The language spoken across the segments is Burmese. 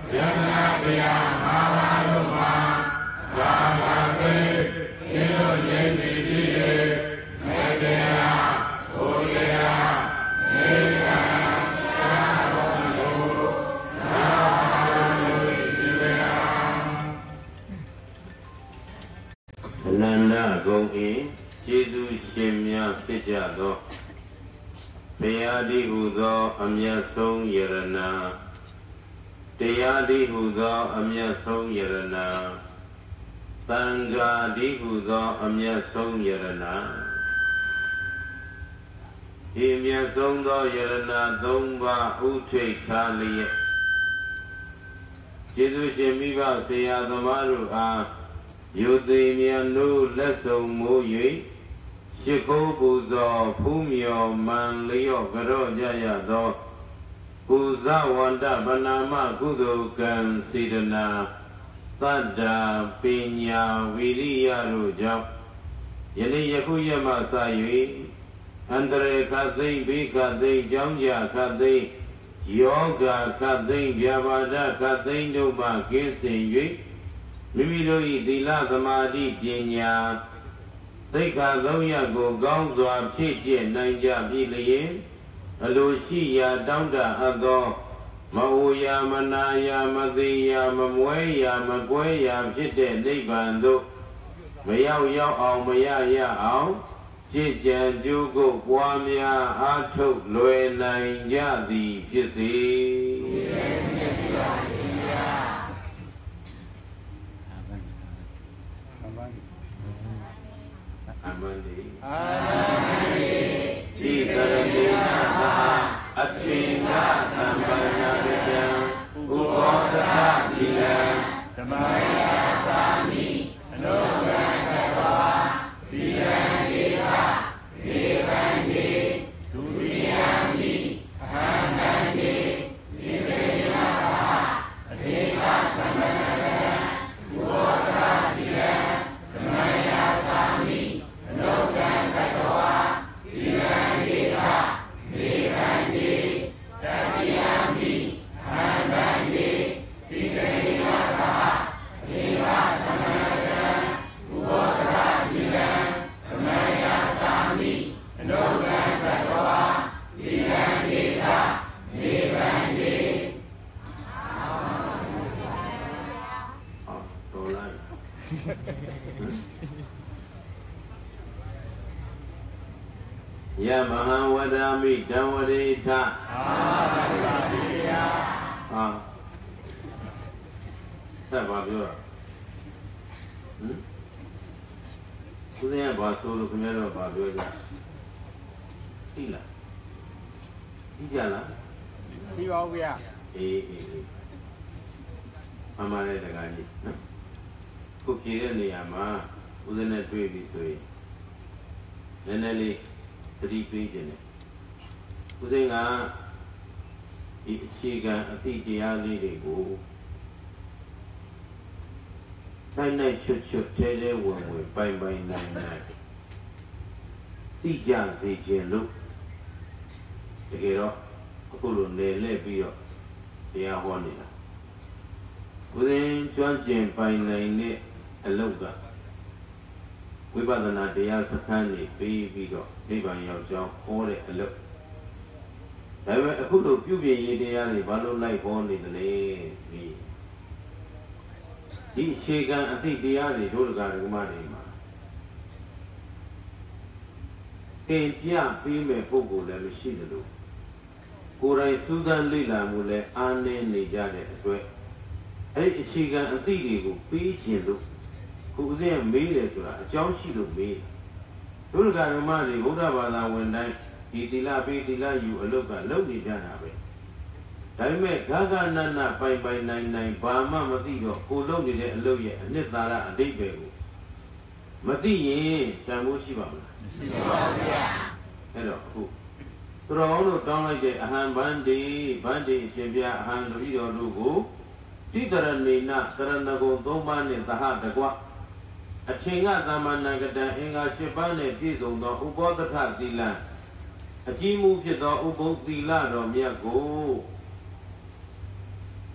ယန္တနာတရားငါးပါးတို့မှာကာမသိဒီလိုငြိမ့်ပြီးဖြစ်၍မေတ္တာဘုရားမေတ္တာသာတော်တို့နာတော်ရှိပါအနန္တဂုဏ်၏ကျေးဇူးရှင်များဖြစ်ကြသောဘုရားတည်းဟူသောအမြတ်ဆုံးယရဏတရားတည်းဟူသောအမြတ်ဆုံးယရဏသံဃာတည်းဟူသောအမြတ်ဆုံးယရဏဒီအမြတ်ဆုံးသောယရဏသုံးပါးဥထိတ်ထားလျက်ကျေးဇူးရှင်မိဘဆရာသမားတို့အားယုသိမြတ်တို့လက်ဆောင်မိုး၍ရှိခိုးပူဇော်ဖူးမြော်မှန်လျော့ကြော့ကြရသောပူဇဝန္တဗနာမကုသိုလ်ကံစေတနာသတ္တာပညာဝိရိယတို့ကြောင့်ယနေ့ယခုယမစ၍အန္တရေခသိမ့်ဘေးခသိမ့်ကြောင်းကြခသိမ့်ယောဂခသိမ့်ဗျာပါဒခသိမ့်တို့မှကင်းစင်၍မိမိတို့၏သီလသမာဓိပညာသိက္ခာသုံးရပ်ကိုကောင်းစွာဖြည့်ကျင့်နိုင်ကြပြီလျင်အလိုရှိရာတောင်းတအပ်သောမအိုရာမနာရာမသေးရာမမွဲရာမကွဲရာဖြစ်တဲ့နိဗ္ဗာန်သို့မရောက်အောင်မရအောင်ကြည်ကြံကြိုးကိုပွားများအားထုတ်လွယ်နိုင်ကြသည်ဖြစ်စေအမန္တိဒီကရဏိနာသာအချိန်သာသမ္ပညာပဒံဥပောသတိလံဓမ္မယာသာမိအနုဂံကတောဒီယံဒေဟဒေဝံဒေဒုတိယံမိအဟံတံဒေဒီကရဏိနာသာအချိန်သာသမ္ပညာပဒံဥပောသတိလံဓမ္မယာသာမိအနုဂံကတောဒီယံဒေဟဒေဝံဒေတတိယံမိအဟံတံဒေဒီကရဏိနာသာအချိန်သာသမ္ပညာပဒံဥပောသတိလံဓမ္မယာသာမိအနုဂံကတောဒီယံဒေဟဒေဝံဒေတော်လိုက်ယမဟံဝဒာမိတံဝရိထအာပါတိယဟာဆက်ပါပြောတာသူတွေကဘာဆိုလို့ခင်ဗျားတို့ဘာပြောကြသိလားသိကြလားသိပါဦးဗျာအေးအမှန်လည်းတကားကြီးနော်ခုပြေတဲ့နေရာမှာဦးဇင်းနဲ့တွေ့ပြီဆိုရင်နည်းနည်းလေးသတိပေးခြင်းနဲ့ဦးဇင်းကဒီအခြေခံအသိတရားလေးတွေကိုနိုင်နိုင်ချွတ်ချွတ်ထဲထဲဝင်ဝင်ပိုင်ပိုင်နိုင်နိုင်သိကြစေခြင်းလို့တကယ်တော့အခုလိုနယ်လှည့်ပြီးတော့တရားဟောနေတာဦးဇင်းကျွမ်းကျင်ပိုင်နိုင်တဲ့အလုပ်ကဝိပဿနာတရားစခန်းနေပြီးတော့နိဗ္ဗာန်ရောက်ကြောင်းဟောတဲ့အလုပ်ဒါပေမဲ့အခုလိုပြုပြင်ရေးတရားတွေဘာလို့လိုက်ဟောနေသလဲဒီအခြေခံအသိတရားတွေတို့ကဓမ္မတွေမှာသင်ပြပေးမဲ့ပုဂ္ဂိုလ်လည်းမရှိသလိုကိုယ်တိုင်စူးစမ်းလေ့လာမှုလည်းအားနည်းနေကြတဲ့အတွက်အဲ့ဒီအခြေခံအသိတွေကိုပေးခြင်းလို့ကိုယ်စင်းမေးတယ်ဆိုတာအကြောင်းရှိလို့မေးတို့ကဓမ္မတွေဗုဒ္ဓဘာသာဝင်တိုင်းဒီသီလပေးသီလယူအလုပ်ကလုပ်နေကြတာပဲဒါပေမဲ့ဂဂနနပိုင်ပိုင်နိုင်နိုင်ဘာမှမသိတော့ကိုလုပ်နေတဲ့အလုပ်ရဲ့အနှစ်သာရအဓိပ္ပာယ်ကိုမသိရင်တန်ဖိုးရှိပါမလားမရှိပါဘူးဗျာအဲ့တော့အခုသူတော်ကောင်းတို့တောင်းလိုက်တဲ့အဟံဗန္တိအရှင်ပြအဟံတပည့်တော်တို့ကိုတိတရဏိနသရဏဂုံ၃ပါးနဲ့သဟတကွအချိန်ကသမ္မာနာကတံအင်္ဂါ၈ပါးနဲ့ပြည့်စုံသောဥပောသထသီလအကြီးမှုဖြစ်သောဥပုသ္သီလတော်မြတ်ကိုဓ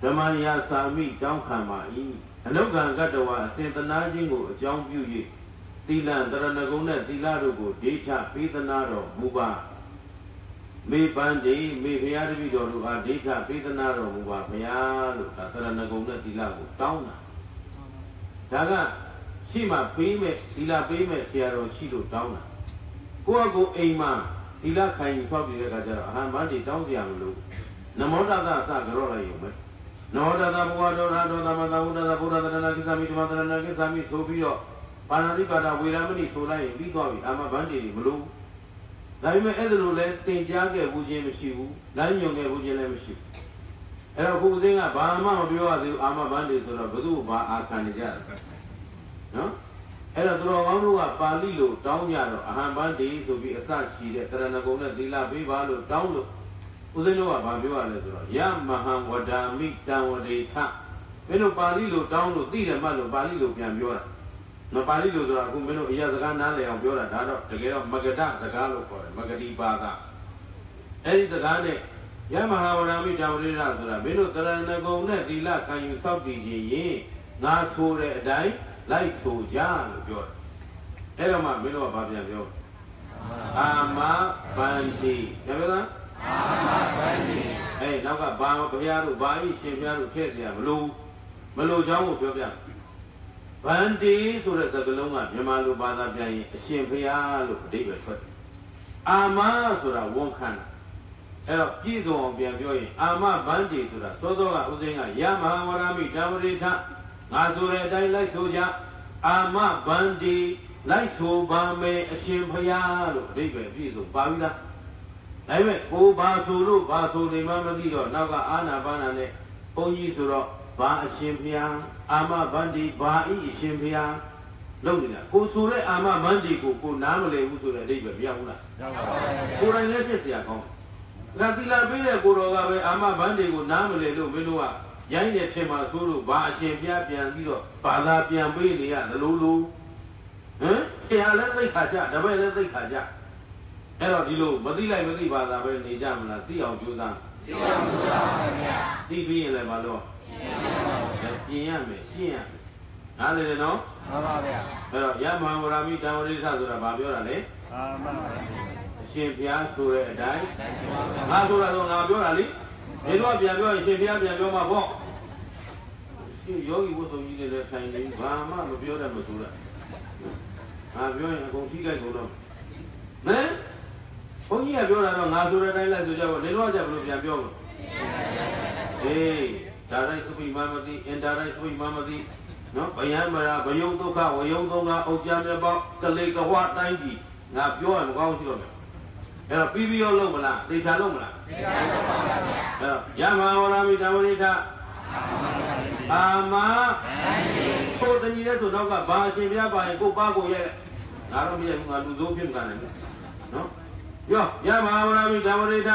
ဓမ္မယာစာမိတောင်းခံပါ၏အနုကံကတ္တဝါအစဉ်တနာခြင်းကိုအကြောင်းပြု၍သီလံတရဏဂုံနဲ့သီလတို့ကိုဒေချပေးသနာတော်မူပါမေပန်းတိမေဘုရားတပည့်တော်တို့အားဒေချပေးသနာတော်မူပါဘုရားလို့ဒါတရဏဂုံနဲ့သီလကိုတောင်းတာဒါကရှိမှပေးမဲ့သီလပေးမဲ့ဆရာတော်ရှိလို့တောင်းတာကိုယ့်အကိုအိမ်မှာသီလခံယူဆောက်ပြီးတဲ့အခါကျတော့အဟံမန္တိတောင်းကြရမလို့နမောတသအစကြောလိုက်ရုံပဲနမောတသဘုရားတော်ရာတော်သမသာဝုဒ္ဓသဗုဒ္ဓသရဏကိသမိဓမ္မသရဏကိသမိဆိုပြီးတော့ပါဏာတိပါဒဝေရမဏိဆိုလိုက်ရင်ပြီးသွားပြီအာမဗန္တိမလို့ဒါပေမဲ့အဲ့ဒါလိုလဲတင်ကြားခဲ့ဘူးခြင်းမရှိဘူးလမ်းညွန်ခဲ့ဘူးခြင်းလည်းမရှိဘူးအဲ့တော့ခုဦးစင်းကဘာမှမပြောရသေးဘူးအာမဗန္တိဆိုတော့ဘုသူ့ဘာအာခံနေကြတယ်နော်အဲ့တော့သူတော်ကောင်းတို့ကပါဠိလိုတောင်းကြတော့အဟံဗန္တိဆိုပြီးအစရှိတဲ့တရဏဂုံနဲ့သီလပေးပါလို့တောင်းလို့ဦးဇင်းတို့ကဘာပြောရလဲဆိုတော့ယမဟံဝဒာမိတံဝဒေထမင်းတို့ပါဠိလိုတောင်းလို့သိတယ်မှတ်လို့ပါဠိလိုပြန်ပြောတာမပါဠိလိုဆိုတာအခုမင်းတို့အရာစကားနားလည်အောင်ပြောတာဒါတော့တကယ်တော့မဂဒစကားလို့ခေါ်တယ်မဂတိပါဒအဲ့ဒီစကားနဲ့ယမဟာဝဒာမိတံဝဒေထဆိုတာမင်းတို့တရဏဂုံနဲ့သီလခံယူစောင့်တည်ခြင်းရင်ငါဆိုတဲ့အတိုင်းလိုက်ဆိုကြလို့ပြောတယ်အဲ့တော့မှမင်းတို့ကဘာပြန်ပြောအာမဗန္တိညမလားအာမဗန္တိအဲ့နောက်ကဘာဘုရားတို့ဘာဤရှင်ဘုရားတို့ထည့်เสียမလို့เจ้าကိုပြောပြဗန္တိဆိုတဲ့စကားလုံးကမြန်မာလိုဘာသာပြန်ရင်အရှင်ဘုရားလို့အဓိပ္ပာယ်ထွက်တယ်အာမဆိုတာဝန်ခံတာအဲ့တော့ပြည့်စုံအောင်ပြန်ပြောရင်အာမဗန္တိဆိုတာစောစောကဥစဉ်ကယမဟာဝရမိတံဝရိထငါဆိုတဲ့အတိုင်းလိုက်ဆိုကြအာမဗန္တိလိုက်ဆိုပါမယ်အရှင်ဘုရားလို့အဓိပ္ပာယ်ပြည့်စုံပါပြီလားဒါပေမဲ့ကိုဘာဆိုလို့ဘာဆိုနေမှမသိတော့နောက်ကအာနာပါနာနဲ့ဘုန်းကြီးဆိုတော့ဘာအရှင်ဘုရားအာမဗန္တိဘာဤအရှင်ဘုရားလုပ်နေတာကိုဆိုတဲ့အာမဗန္တိကိုနားမလည်ဘူးဆိုတဲ့အဓိပ္ပာယ်မရဘူးလားရပါဘူးကိုယ်တိုင်လည်းစစ်เสียကောင်းတယ်ဒါသီလပေးတဲ့ကိုတော်ကပဲအာမဗန္တိကိုနားမလည်လို့မင်းတို့ကရိုင်းတဲ့ထင်မှာဆိုလို့ဘာအရှင်ဘုရားပြန်ပြီးတော့ဘာသာပြန်ပေးနေရလို့ဟမ်ဆရာလည်းသိခါကြတပည့်လည်းသိခါကြအဲ့တော့ဒီလိုမသိလိုက်မသိဘာသာပဲနေကြမလားသိအောင်ကြိုးစားသိအောင်ကြိုးစားပါဗျာသိပြီးရင်လည်းမလို့ပြင်ရမယ်ကျင့်ရမယ်နားလည်တယ်နော်မှန်ပါဗျာအဲ့တော့ယမဟာဝရမိတံဝရိထဆိုတာဘာပြောတာလဲအာမန်အရှင်ဘုရားဆိုတဲ့အတိုင်းငါဆိုတာတော့ငါပြောတာလေဒီတော့ပြန်ပြောရင်ရှင်ဘုရားပြန်ပြောမှာပေါ့ရှင်ယောဂီဝတ်ဆုံးကြီးတွေလည်းထိုင်နေဘာမှမပြောတတ်မဆိုတော့ငါပြောရင်အကုန်ထိခိုက်ကုန်တော့ဟမ်ဘုန်းကြီးကပြောတာတော့ငါဆိုတဲ့အတိုင်းလိုက်ဆိုကြပါနေတော့ကြဘလို့ပြန်ပြောလို့အေးဒါတိုင်းသုပိမမတိအင်တာတိုင်းသုပိမမတိနော်ဗယံမရာဘယုံဒုက္ခဝယုံသုံးကအုတ်ကြမြတ်ပေါကလေးကဝတိုင်းပြီငါပြောရင်မကောင်းရှိတော့မယ်အဲ့တော့ပြီးရောလုံးမလားသေချာလုံးမလားသေချာလုံးပါဗျာအဲ့တော့ယမဟာဝရမိတံဝရိထအာမဆိုတညီတဲ့ဆိုတော့ကဘာရှင်ဘုရားပါရင်ကိုပါကိုရဲ့ငါတော့မရဘူးငါလူစိုးဖြစ်မှာတယ်နော်ယောယမဟာဝရမိတံဝရိထ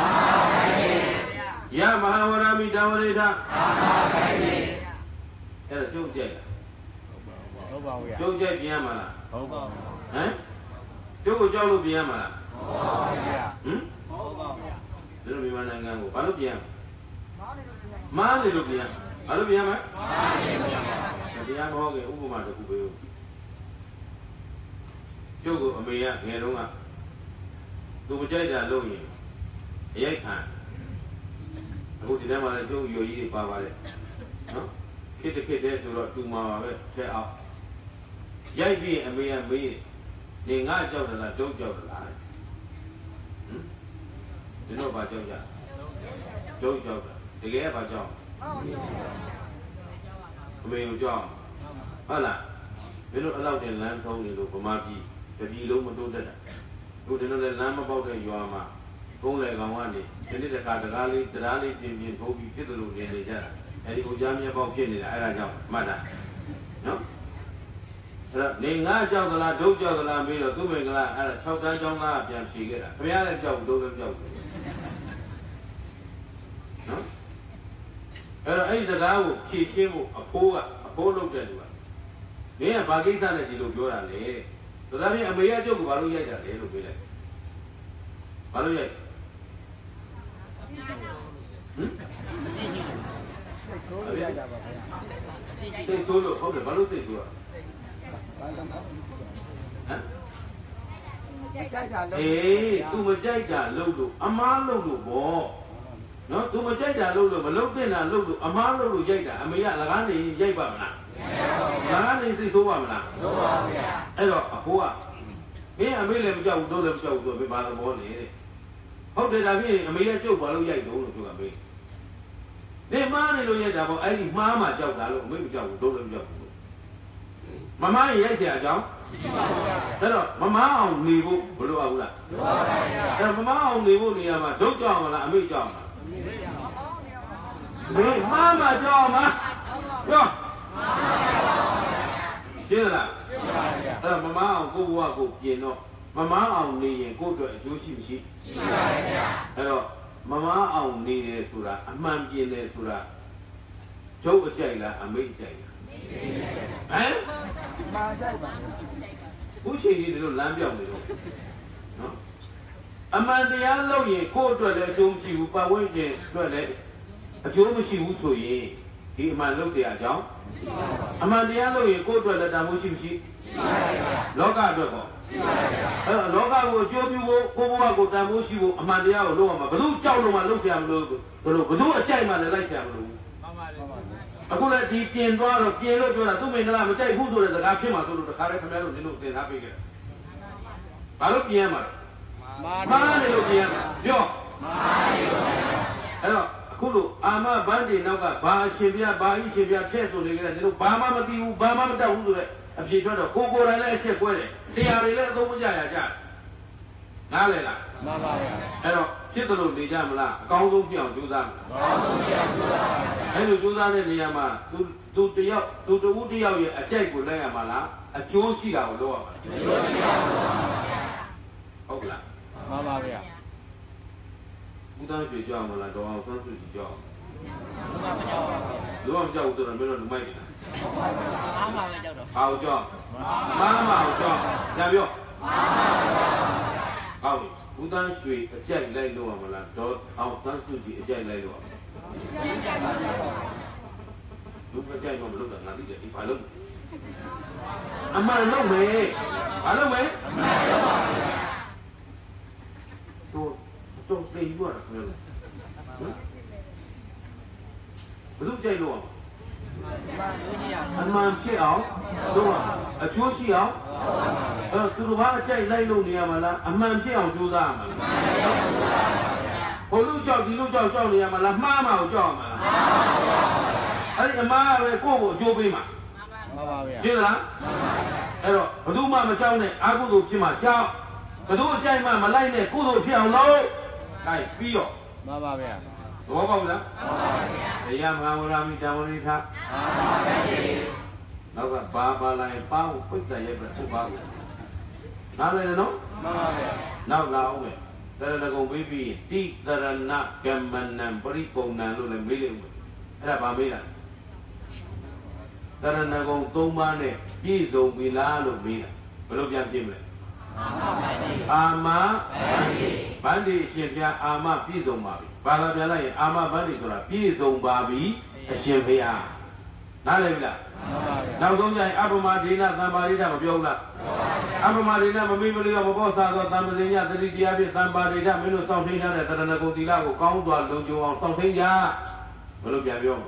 ယမဟာဝရမိတံဝရိထအဲ့တော့ကျုပ်ကြိုက်လားဟုတ်ပါဘူးကျုပ်ကြိုက်ပြန်ရမှာလားဟုတ်ပါဘူးဟမ်ကျုပ်ကိုကြောက်လို့ပြန်ရမှာလားဟုတ်ပါဘူးဗျာဟမ်ဟုတ်ပါဘူးဗျာဒီလိုမြန်မာနိုင်ငံကိုဘာလို့ပြန်မားနေလို့ပြန်ဘာလို့ပြန်မလဲမားနေလို့ပြန်တရားမဟုတ်ခင်ဥပမာတစ်ခုပေးဦးကျုပ်ကိုအမေကငယ်တုန်းကသူမကြိုက်တာလုပ်ရင်အရိုက်ခံအခုဒီထဲမှာလည်းကျုပ်ရိုကြီးတွေပါပါတယ်နော်ခေတ္တတဲ့ဆိုတော့တူမှာပါပဲထဲအောင်ရိုက်ပြီးအမေကမေးနေငါကြောက်တယ်လားဒုတ်ကြောက်တယ်လားဟမ်ဒီတော့ဘာကြောက်ကြဒုတ်ကြောက်တာတကယ်ဘာကြောက်အမေကိုကြောက်ဟုတ်လားမင်းတို့အဲ့လောက်တင်လမ်းဆုံးနေလို့ဗမာပြည်တပြည်လုံးမတိုးတက်တာတို့ဒီလိုလဲလမ်းမပေါက်တဲ့ရွာမှာကုန်းလေကောင်ကနေဒီနေ့တခါတရားလေးပြင်ထိုးပြီးဖြစ်သလိုနေကြတာအဲ့ဒီကိုကြားမြတ်ပေါက်ဖြစ်နေတာအဲ့ဒါကြောင့်မှတ်တာနော်အဲ့တော့နေငါကြောက်သလားဒုတ်ကြောက်သလားမေးတော့သူ့မင်္ဂလာအဲ့ဒါ6တန်းကျောင်းသားပြန်ဖြေခဲ့တာခင်ဗျားလည်းကြောက်ဒုတ်လည်းကြောက်တယ်နော်အဲ့တော့အဲ့ဒီစကားကိုဖြေရှင်းဖို့အဖိုးလုပ်တဲ့လူကမင်းကဘာကိစ္စနဲ့ဒီလိုပြောတာလဲဒါဖြင့်အမေကကျုပ်ကဘာလို့ရိုက်တာလဲလို့ပြောလိုက်ဘာလို့ရိုက်ဟမ် Say solo, okay, Balu say to Eh, tu macam logo, amal logo bo. No, tu macam logo, logo na logo, amal logo jaya. Amila lagan ni jaya apa mana? Lagan ni si soba mana? Hello, apa? Ni amila macam udah malam boleh. Kau dah ni amila cuba balu jaya dulu tu kami. Ni mana lo jaya dah? Ini mama jauh dah lo, amila jauh dulu jauh. Mama ini siapa jauh? Hello, mama ông đi vô, bữa ông là. Mama ông đi vô thì mà đốt cho mà là mới cho mà. Để mama cho mà. Cho. Chứ là. Mama ông cô qua cô tiền nó. Mama ông đi cô đợi chú xin xin. Hello, mama ông đi để sura, amam tiền để sura. Chú ở chạy là mới chạy. Hả? Mà chạy mà. Bố chị đi được làm việc này rồi, Amanda lâu gì cô rồi lại chung chịu bao nhiêu tiền rồi lại chú mới chịu số gì thì mà lâu thì cháu Amanda lâu gì cô rồi lại làm chịu gì lo cả được không lo cả của chú biết cô của làm chịu Amanda ở lâu mà bữa cháu lâu mà lâu xem lâu rồi bữa chạy mà lại xem lâu Aku nak di tiền đó rồi tiền rồi là tôi mình làm chạy phút rồi là gặp khi mà tôi được khai ra tham gia rồi nên tiền tháp cái bà lúc tiền mà này lúc tiền chưaအဲ့တော့အခုလိုအာမဘန်းတွေနောက်ကဘာအရှင်ပြဘာကြီးရှင်ပြချက်ဆိုနေကြတယ်တို့ဘာမှမသိဘူးဘာမှမတတ်ဘူးဆိုတဲ့အဖြစ်ထွက်တော့ကိုယ်တိုင်လည်းအဆက်ကွဲတယ်ဆရာတွေလည်းအသုံးမကျရကြနားလည်လားမှန်ပါဗျာအဲ့တော့ဖြစ်တယ်လို့နေကြမလားအကောင်းဆုံးပြအောင်ကြိုးစားမယ်အကောင်းဆုံးပြအောင်ကြိုးစားပါဗျာအဲ့လိုကြိုးစားတဲ့နေရာမှာသူတယောက်သူတဦးတယောက်ရဲ့အကြိုက်ကိုလိုက်ရမှာလားအကျိုးရှိတာကိုလုပ်ရမှာအကျိုးရှိတာကိုလုပ်ရမှာဟုတ်ကလားမှန်ပါဗျာဘုရားရွှေကြောက်မလားတော်အောင်ဆန်းစုကြည့်ကြောက်လူမကြောက်ဘူးဆိုတော့မင်းတို့လူမိုက်နေတာအားမပဲကြောက်တော့အားကြောက်မားမအောင်ကြောက်ညပြောမားဟုတ်ဘုရားရွှေအကြိုက်လိုက်လို့ရမလားတော်အောင်ဆန်းစုကြည့်အကြိုက်လိုက်လို့ရမလားလူမကြိုက်တော့မလုပ်တာငါသိတယ်ဒီဘာလို့အမှန်လုပ်မယ်ဘာလုပ်မယ်အမှန်လုပ်ပါဗျာတော့တေးသွားတယ်ဘယ်လိုကြိုက်လို့အမှန်ဖြစ်အောင်လုပ်ရအချိုးရှိအောင်သူတို့ဘာအကြိုက်လိုက်လို့နေရမှာလားအမှန်ဖြစ်အောင်ကြိုးစားရမှာလားဟိုလူကြောက်ဒီလူကြောက်ကြောက်နေရမှာလားမှားမှာကိုကြောက်မှာလားအဲ့ဒီအမှားပဲကိုယ့်ကိုအကျိုးပေးမှာမှန်ပါဗျာရှင်းလားအဲ့တော့ဘယ်သူမှမကြောက်နဲ့အာဟုသူဖြစ်မှာကြောက်ဘယ်သူအကြိုက်မှမလိုက်နဲ့ကုသိုလ်ဖြစ်အောင်လုပ်ကဲပြီးတော့မှန်ပါဗျာသဘောပေါက်လားမှန်ပါဗျာတရားမဟာဝရမိတဝရိထမှန်ပါဗျာနောက်ကဘာလိုက်ပေါင်းပိတ်တယ်ရဲ့ပြတ်ပါဘူးနားလည်နော်မှန်ပါဗျာနောက်လာအောင်မယ်တရဏဂုံပြီးပြီးတိတရဏကမ္မနံပရိပုံဏံလို့လည်းမေးလိုက်ဦးအဲ့ဒါဗာမေးတာတရဏဂုံ၃ပါးနဲ့ပြည့်စုံပြီလားလို့မေးတာဘယ်လိုပြန်ပြည့်မလဲအာမဗန္ဒီအရှင်ဘုရားအာမပြည့်စုံပါပြီဘာသာပြန်လိုက်ရင်အာမဗန္ဒီဆိုတာပြည့်စုံပါပြီအရှင်ဘုရားနားလည်ပြီလားနောက်ဆုံးကျရင်အပမဒေနသံပါရိဒမပြောဘူးလားအပမဒေနမမေ့မလို့မပေါ်စားသောသံပဇိညသတိတရားဖြင့်သံပါရိဒမင်းတို့စောင့်ထိန်ထားတဲ့တရဏဂုံသီလကိုကောင်းစွာလုံခြုံအောင်စောင့်ထိန်ကြဘယ်လိုပြန်ပြော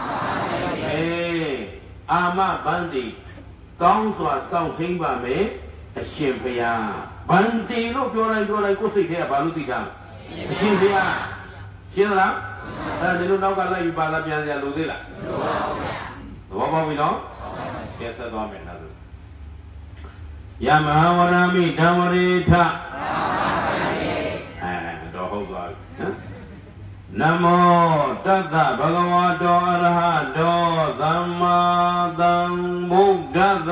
အာမဗန္ဒီကောင်းစွာစောင့်ထိန်ပါမယ်အရှင်ဘုရားဗန္တိလို့ပြောလိုက်ကိုယ်စိတ်ထဲကဘာလို့သိတာအရှင်ဘုရားရှင်းလားအဲ့ဒါတို့နောက်ကလိုက်ပြီးပါလာပြန်စရာလိုသေးလားသဘောပေါက်ပြီနော်ပြတ်ဆက်သွားမယ်နော်ယမဟာဝရမိဓမ္မရိထတော့ဟုတ်သွားပြီနော်နမောတတ္တဗဂဝတောအရဟတောသမ္မာသမ္ဗုဒ္ဓတ္တ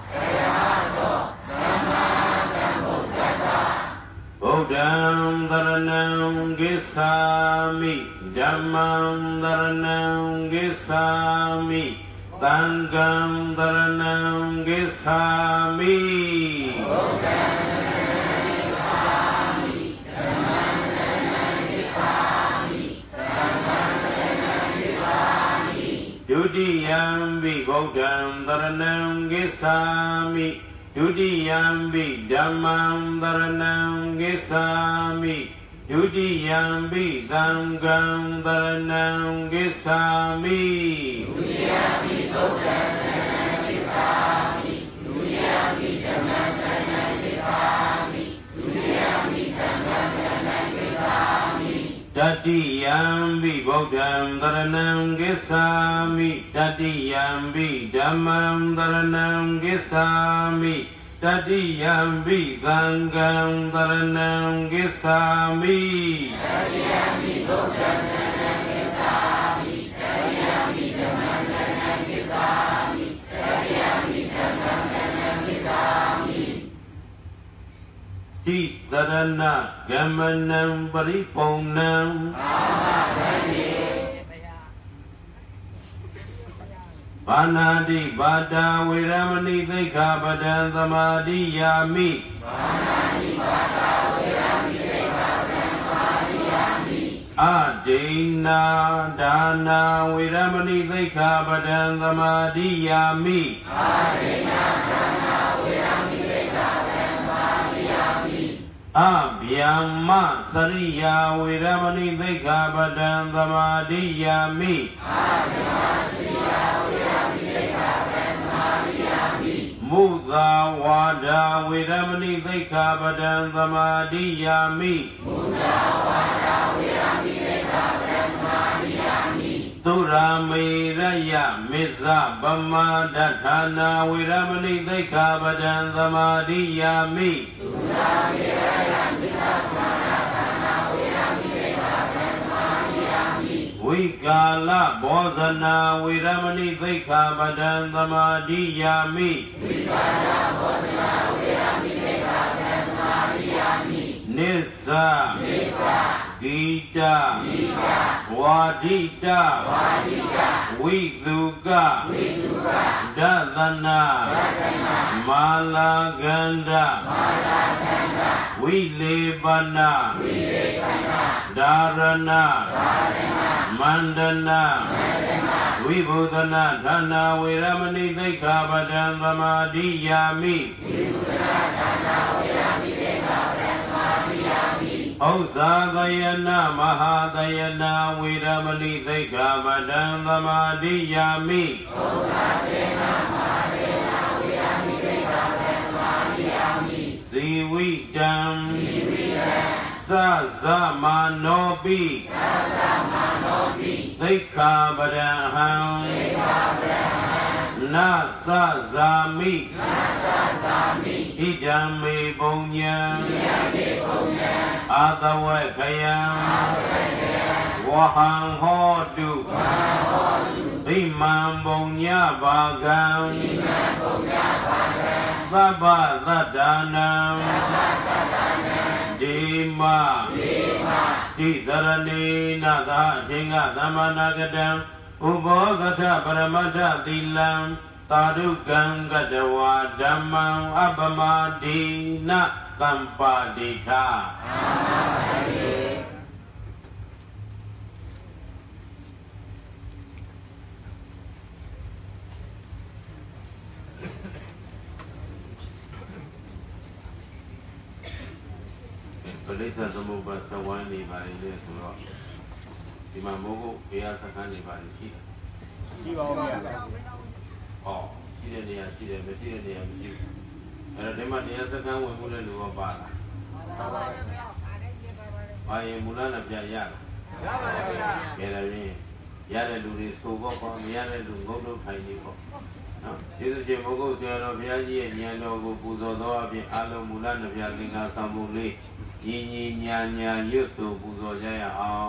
သရ Dharanam Gissami Dhammam Dharanam Gissami Sangam Dharanam Gissami Dudiyambi Buddham Dharanam Gissami Dudiyambi Dhammam Dharanam Gissami Dudiyambi Sangam Dharanam Gissami Dudiyambi Buddham Dharanam Gissami Dudiyambi Dhammam Dharanam Gissami Dudiyambi Sangam Dharanam Gissami Tatiyambi Buddham Dharanam Gissami Tatiyambi Dhammam Dharanam Gissami Tatiyambi Sangam Dharanam Gissami Tatiyambi Buddham Dharanam Gissami Tatiyambi Dhammam Dharanam Gissami Tatiyambi Sangam Dharanam Gissami Citarana Gamanam Paripunam Panadi Bada Viramani Dekha Badan Samadhi Yami Panadi Bada Viramani Dekha Badan Samadhi Yami Adina Dana Viramani Dekha Badan Samadhi Yami Adina Dana Viramani Dekha Badan Samadhi Yami Abhyama Sariya Viramani Dekha Badan Samadhi Yami Abhyama Sariya Viramani Dekha Badan Samadhi Yami Mudha Wada Viramani Dekha Badan Samadhi Yami Mudha Wada Viramani Dekha Badan Samadhi Yami Turame Raya Mizza Bama Dathana Viramani Dekha Badan Samadhi Yami Turame Raya Mizza Bama Dathana Viramani Dekha Badan Samadhi Yami Vikala Bozana Viramani Dekha Badan Samadhi Yami Vikala Bozana Viramani Dekha Badan Samadhi Yami Nissa Gita Wadita Vidhuka Dadana Malaganda Vilebana Dharana Mandana Vibhudana Dhana Viramani Dekha Badan Samadhi Yami Osadayana Mahadayana Viramani Dekha Badan Samadhi Yami Osadayana Mahadayana Viramani Dekha Badan Samadhi Yami Sividam Sazamanobi Dekha Badan Nasazami Idame Bunya Adawakayam Wahang Hodu Imam Bunya Bagam Baba Zadanam Dima Didarani Nada Jinga Damanagadam Ubogata Paramata Dilam Tadukam Gadawa Dhammam Abamadina Sampadita Palisa Samuba Sawani by this rock. Imamogo, Pia Sakani by the sheet. Oh, she didn't see the Messiah. And the Matia Sakan will Mulan Bala. I am Mulan of Jaya. Yada do this go for Yada to go to Kainipo. Jesus Mogo, Sierra Viagi, and Yano Buzo, Alo Mulan of Yalinga Samuli, Yin Yan used to Buzo Jaya.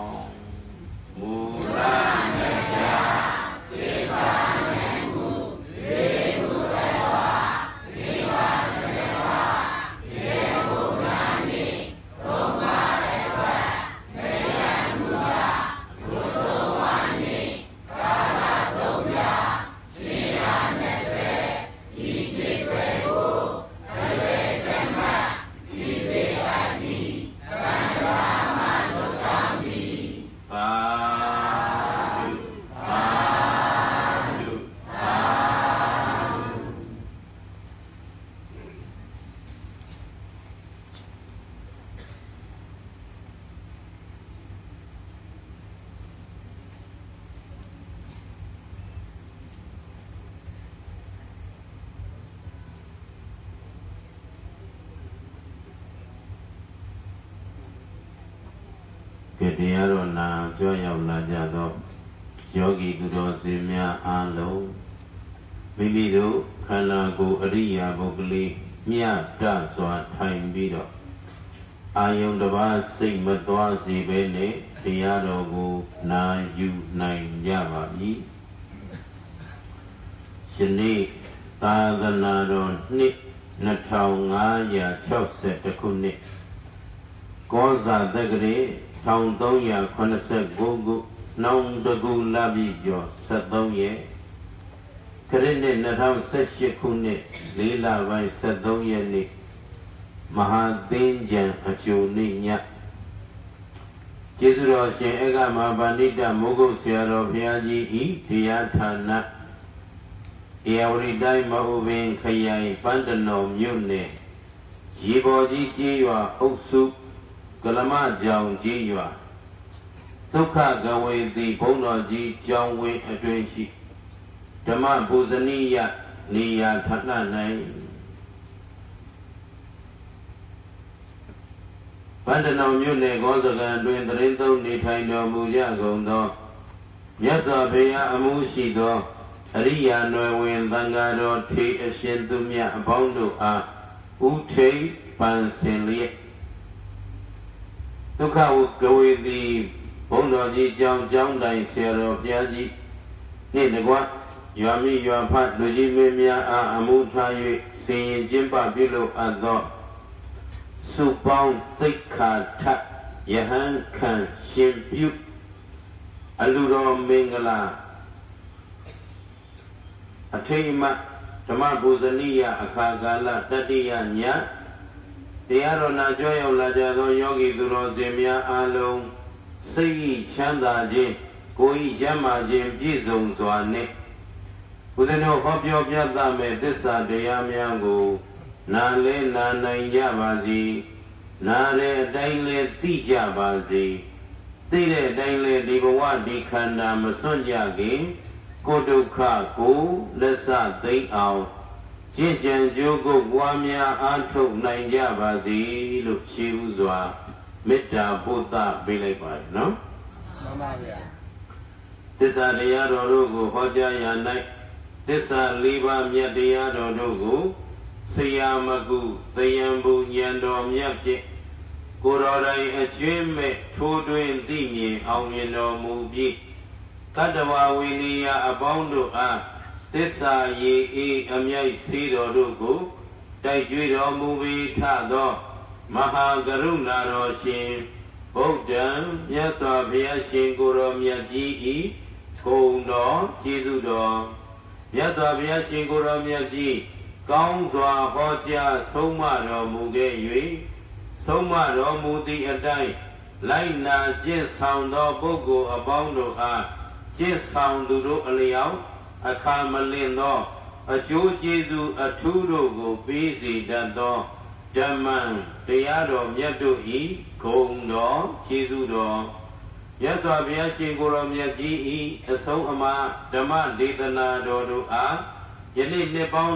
Ketiaro na joya ulajado yogi guru simya alo mimido khana go ariya bogli mya ta swa thain bi do ayong taba siat ma twa si be neတရားတော်ကိုနာယူနိုင်ကြပါ၏ယနေ့သာသနာတော်နှစ်2560ခုနှစ်ကောဇာတက္ကရာ1389ခုနောင်တကူလပြည့်ကျော်73ရက်ခရစ်နှစ်2018ခုနှစ်4လပိုင်း73ရက်နေ့မဟာသင်္ကြန်အကျိုးနေ့ညကျေးဇူးတော်ရှင်ဧကမဟာပဏိတမိုးကုတ်ဆရာတော်ဘုရားကြီးဤတရားဌာနဧရာဝတီတိုင်းမအူပင်ခရိုင်ပန်းတနော်မြို့နယ်ရေပေါ်ကြီးကျေးရွာအုပ်စုကလမကြောင်ကျေးရွာဒုက္ခကဝေတိဘုန်းတော်ကြီးကျောင်းဝင်းအတွင်ရှိဓမ္မပူဇနီယနေရာဌာန၌ပန်းတနော်မြို့နယ်ကောစကံတွင်တရင်သုံးနေထိုင်တော်မူကြကုန်သောမြတ်စွာဘုရားအမှုရှိသောအရိယာနွယ်ဝင်သံဃာတော်ထေအရှင်သူမြတ်အပေါင်းတို့အားဥထိပ်ပန်ဆင်လျက်ဒုက္ခဝကဝေတိဘုန်းတော်ကြီးကျောင်းတိုင်ဆရာတော်ဘုရားကြီးနှင့်တကွရွာမိရွာဖတ်လူကြီးမင်းများအားအမှုထား၍ဆင်ရင်ကျင်းပပြုလုပ်အပ်သောစုပေါင်းသိက္ခာထယဟန်ခံရှင်ပြုအလူတော်မင်္ဂလာအထိတ်မှဓမ္မပူဇနီယအခါကာလတတိယညတရားတော်နာကြောရောက်လာကြသောယောဂီသူတော်စင်များအားလုံးစိတ်ချမ်းသာခြင်းကိုယ်ဤကျမ်းမာခြင်းပြည့်စုံစွာနှင့်ဘုရားတော်ဟောပြောပြသမဲ့သစ္စာတရားများကိုနာလဲနာနိုင်ကြပါစေနာတဲ့အတိုင်းလဲသိကြပါစေသိတဲ့အတိုင်းလဲဒီဘဝဒီခန္ဓာမစွန့်ကြခင်ကိုဒုက္ခကိုလက်စသိမ့်အောင်ကျင့်ကြံကြိုးကိုပွားများအားထုတ်နိုင်ကြပါစေလို့ရှင်းဥစွာမေတ္တာပို့သပေးလိုက်ပါတယ်နော်မှန်ပါဗျာသစ္စာတရားတော်တို့ကိုဟောကြားရ၌သစ္စာ၄ပါးမြတ်တရားတော်တို့ကိုဆရာမကုသယံဘူဉာဏ်တော်မြတ်ဖြင့်ကိုယ်တော်တိုင်အကျွင့်မဲ့ထိုးတွင်သိမြင်အောင်မြင်တော်မူပြီးတတ္တဝဝိနည်းအပေါင်းတို့အားသစ္စာရေအေးအမြိုက်စီးတော်တို့ကိုတိုက်ကြွတော်မူပြီးထသောမဟာကရုဏာတော်ရှင်ဗုဒ္ဓံမြတ်စွာဘုရားရှင်ကိုယ်တော်မြတ်ကြီးဤဂုဏ်တော်ကျေးဇူးတော်မြတ်စွာဘုရားရှင်ကိုယ်တော်မြတ်ကြီးကောင်းစွာဟောကြားဆုံးမတော်မူခဲ့၍ဆုံးမတော်မူသည့်အတိုင်းလိုက်နာကျင့်ဆောင်သောပုဂ္ဂိုလ်အပေါင်းတို့အားကျင့်ဆောင်သူတို့အလျောက်အခါမလင့်သောအကျိုးကျေးဇူးအထူးတို့ကိုပေးစေတတ်သောဓမ္မတရားတော်မြတ်တို့ဤဂုဏ်တော်ကျေးဇူးတော်မြတ်စွာဘုရားရှင်ကိုယ်တော်မြတ်ကြီးဤအဆုံးအမဓမ္မဒေသနာတော်တို့အားယနေ့နှစ်ပေါင်း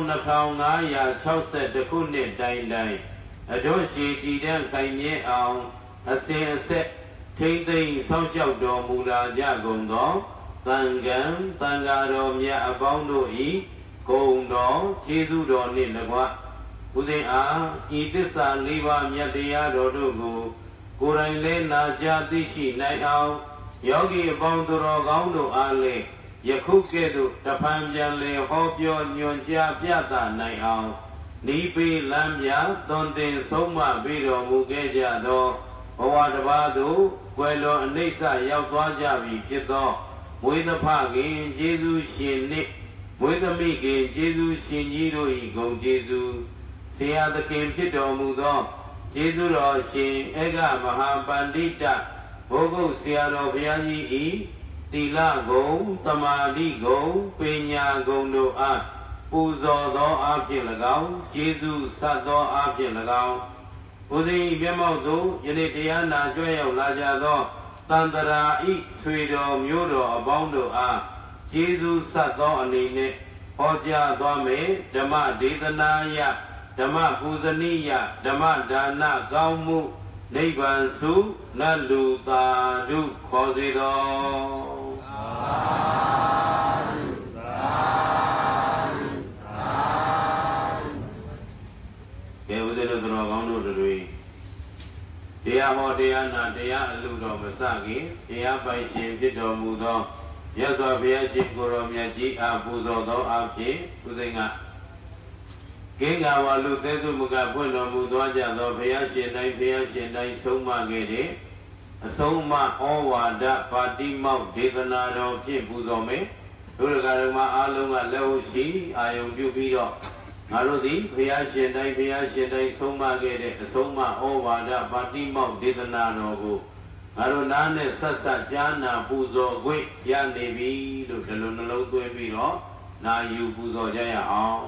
2560ခုနှစ်တိုင်အကျိုးရှိတည်တံ့ခိုင်မြဲအောင်အစဉ်အဆက်ထိမ့်သိမ်းဆောင်းလျှောက်တော်မူလာကြကုန်သောသံဃာတော်မြတ်အပေါင်းတို့ဤဂုဏ်တော်ကျေးဇူးတော်နှင့်၎င်းဦးဇင်းအားဤသစ္စာ၄ပါးမြတ်တရားတော်တို့ကိုကိုယ်တိုင်လည်းနာကြားသိရှိနိုင်အောင်ယောဂီအပေါင်းသူတော်ကောင်းတို့အားလည်းယခုကဲ့သို့တဖန်ပြန်လေဟောပြောညွှန်ကြားပြသနိုင်အောင်နိဗ္ဗာန်လမ်းပြသွန်သင်ဆုံးမပေးတော်မူခဲ့ကြသောဘဝတစ်ပါးသို့ကွယ်လွန်အနိစ္စရောက်သွားကြပြီဖြစ်သောမွေးသဖခင်ကျေးဇူးရှင်နှင့်မွေးသမီးခင်ကျေးဇူးရှင်ကြီးတို့၏ဂုဏ်ကျေးဇူးဆရာသခင်ဖြစ်တော်မူသောကျေးဇူးတော်ရှင်ဧကမဟာပန္တိတဘုဂုတ်ဆရာတော်ဘုရားကြီး၏သီလဂုဏ်သမာဓိဂုဏ်ပညာဂုဏ်တို့အားပူဇော်သောအားဖြင့်၎င်းကျေးဇူးဆက်သောအားဖြင့်၎င်းဘုရား၏မျက်မှောက်သို့ယနေ့တရားနာကြွရောက်လာကြသောတန်တရာဤဆွေတော်မျိုးတော်အပေါင်းတို့အားကျေးဇူးဆက်သောအနေနဲ့ ဟောကြားသွားမယ်ဓမ္မဒေသနာယဓမ္မပူဇနီယဓမ္မဒါနကောင်းမှုနိဗ္ဗာန်စုနတ်လူသာဓုခေါ်စေတော်ကဲဦးဇင်းတို့တော်ကောင်းတို့တွေတရားဟောတရားနာတရားအလူတော်မစခင်တရားပိုင်ရှင်ဖြစ်တော်မူသောမြတ်စွာဘုရားရှင်ကိုယ်တော်မြတ်ကြီးအားပူဇော်သောအဖြစ်ဦးဇင်းကကင်းကားဝါလူသက်သူမကဖွင့်တော်မူသောကြသောဘုရားရှင်တိုင်းဆုံးမခဲ့တဲ့အဆုံးအမဩဝါဒပါတိမောက်ဒေသနာတော်ဖြင့်ပူဇော်မယ်ဒုရကဓမ္မအားလုံးကလက်ဝရှိအာယုံပြုပြီးတော့ငါတို့သည်ဘုရားရှင်တိုင်းဆုံးမခဲ့တဲ့အဆုံးအမဩဝါဒပါတိမောက်ဒေသနာတော်ကိုငါတို့နားနဲ့ဆက်ဆက်ကြားနာပူဇော်ခွင့်ရနေပြီလို့ဒီလိုနှလုံးသွင်းပြီးတော့နာယူပူဇော်ကြရအောင်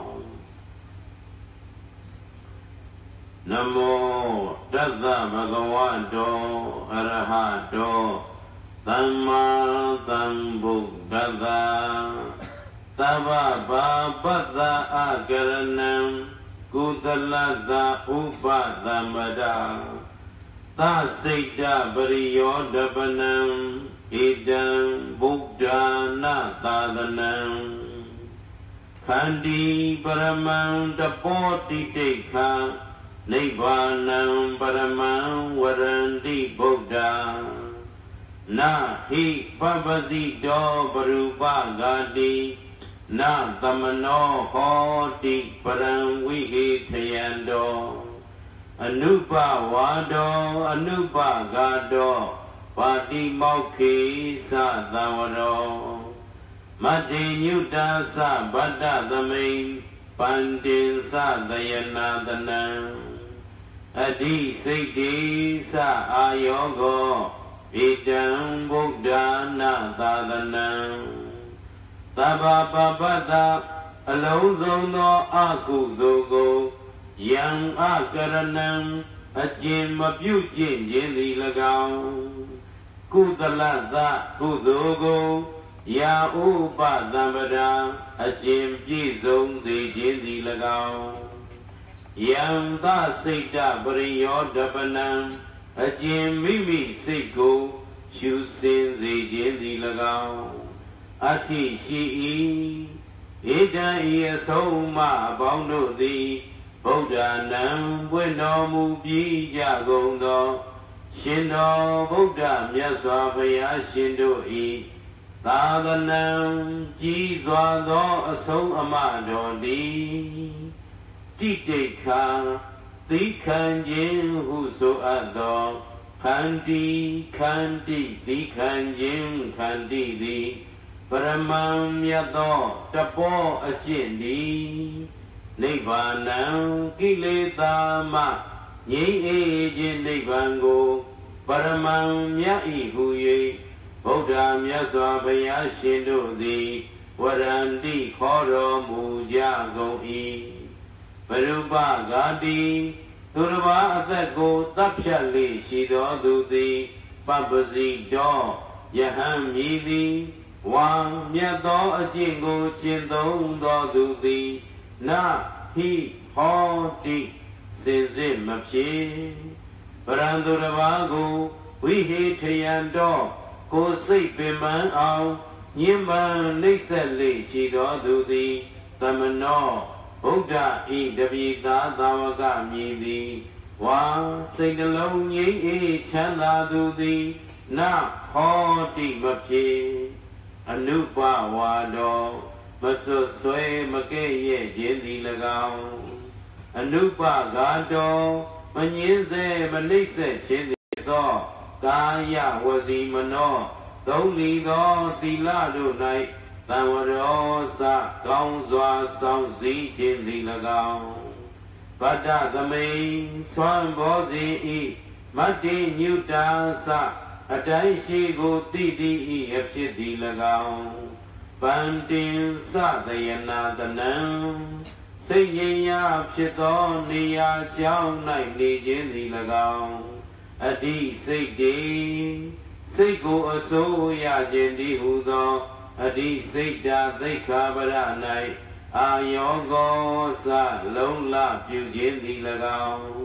နမောတတ္တဗဂဝတောအရဟတောသမ္မာသမ္ဗုဒ္ဓတ္တသဗ္ဗဘာပတ္တအကရဏံကုသလတ္တဥပသမ္ပဒာသစိတ်တပရိယောဒပနံဣတံဗုဒ္ဓနာသာသနံခန္တီပရမံတပောတိတိခာနိဗ္ဗာနံပရမံဝရန္တိဗုဒ္ဓနာဟိပပစီတောပရူပဂာတိနာသမနောဟောတိပရံဝိဟိထယံတောအနုပဝါဒောအနုပဂါတောပါတိမောက္ခေသသဝရောမတ္တိညုတာသဗတ္တသမိန်ပန္တိသသယနာတနံအတိစိတ်တိသအာယောကောဣတံဗုဒ္ဓနာသာသနံသဗ္ဗပပတ္တအလုံးစုံသောအကုသိုလ်ကိုယံအကရဏံအကျင့်မပြုကျင့်ခြင်းသည်၎င်းကုသလသကုသိုလ်ကိုယာဥပသမ္ပဒာအကျင့်ပြည့်စုံစေခြင်းသည်၎င်းယံသစိတ်တပရိယောဒပနံအကျင့်မိမိစိတ်ကိုရှုစင်စေခြင်းသည်၎င်းအဋ္ဌိရှိ၏ဣဒံဤအဆုံးအမအပေါင်းတို့သည်ဗုဒ္ဓနံပွင့်တော်မူပြီးကြကုန်သောရှင်တော်ဗုဒ္ဓမြတ်စွာဘုရားရှင်တို့၏သာသနံကြီးစွာသောအဆုံးအမတော်သည်တိတိခာသီခံခြင်းဟုဆိုအပ်သောခန္တီသီခံခြင်းခန္တီသည်ပရမံမြတ်သောတပောအကျင့်သည်နိဗ္ဗာနံကိလေသာမှငြိမ်းအေးခြင်းနိဗ္ဗာန်ကိုပရမံမြတ်ဤဟူ၍ဗုဒ္ဓမြတ်စွာဘုရားရှင်တို့သည်ဝရန္တိခေါ်တော်မူကြကုန်၏ပရူပဂာတိသူတစ်ပါးအသက်ကိုတပ်ဖြတ်လေရှိတော်သူသည်ပပ္ပစီတော်ယဟံမြည်သည်ဝါမြတ်သောအကျင့်ကိုကျင့်သုံးတော်သူသည်နာဟိဟောတိစင်စစ်မဖြစ်ပရံသူတစ်ပါးကိုဝိဟိထယံတော်ကိုယ်စိတ်ပင်ပန်းအောင်ညှဉ်းပန်းနှိပ်စက်လေရှိတော်သူသည်သမနောဗုဒ္ဓဤတပိသာသာဝကမြည်သည်ဝါစိတ်နှလုံးငြိမ်းအေးချမ်းသာသူသည်နာဟောတိမဖြစ်အနုပဝါဒောမဆွဆွဲမကဲ့ရဲ့ခြင်းသည်၎င်းအနုပဂါတောမငင်းစေမနှိပ်စက်ခြင်းသည်သောကာယဝစီမနောသုံးလီသောသီလတို့၌သံဝရောစကောင်းစွာဆောင်စည်းခြင်းသည်၎င်းဗတ္တသမိန်ဆွမ်းဘောဇင်ဤမတ္တိညုတာစအတိုင်းရှိကိုတိတိဤအဖြစ်သည်၎င်းပန္တင်သသယနာတနံစိတ်ငြိမ်းရာဖြစ်သောနေရာကြောင်း၌နေခြင်းသည်၎င်းအတ္တိစိတ်တေစိတ်ကိုအစိုးရခြင်းသည်ဟူသောအတ္တိစိတ်တာသိက္ခာပရ၌အာယောဂောစလုံးလပြုခြင်းသည်၎င်း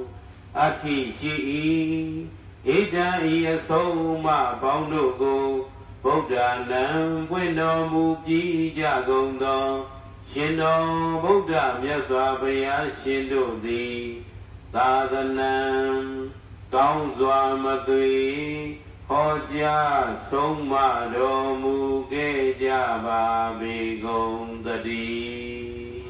Ati shi Ida iya soma bondo go Buddha nam bueno mubi jagondo Shindo Buddha myaswa baya shindo di Tadanam Kaunzwa matui Hoja soma domu geja babi gondadi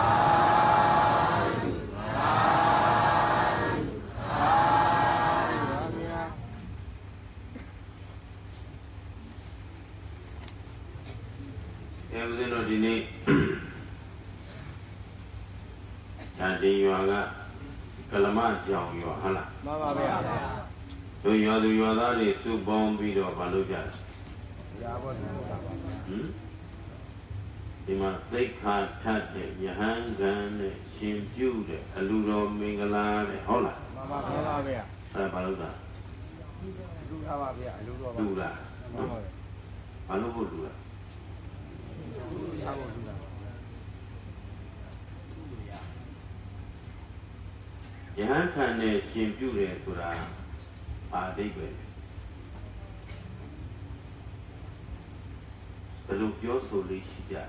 di ni Jadi yuaga Kalama jauh yuah hala Tu yuah tu yuah tadi Subong bido balu jas Ima Tekha tate Yahan gane Simju de Aluro mingala de Hola Ada balu dah Lula Balu pun lula Yahan kane simpu de sura adi be. Belum jauh sulit saja.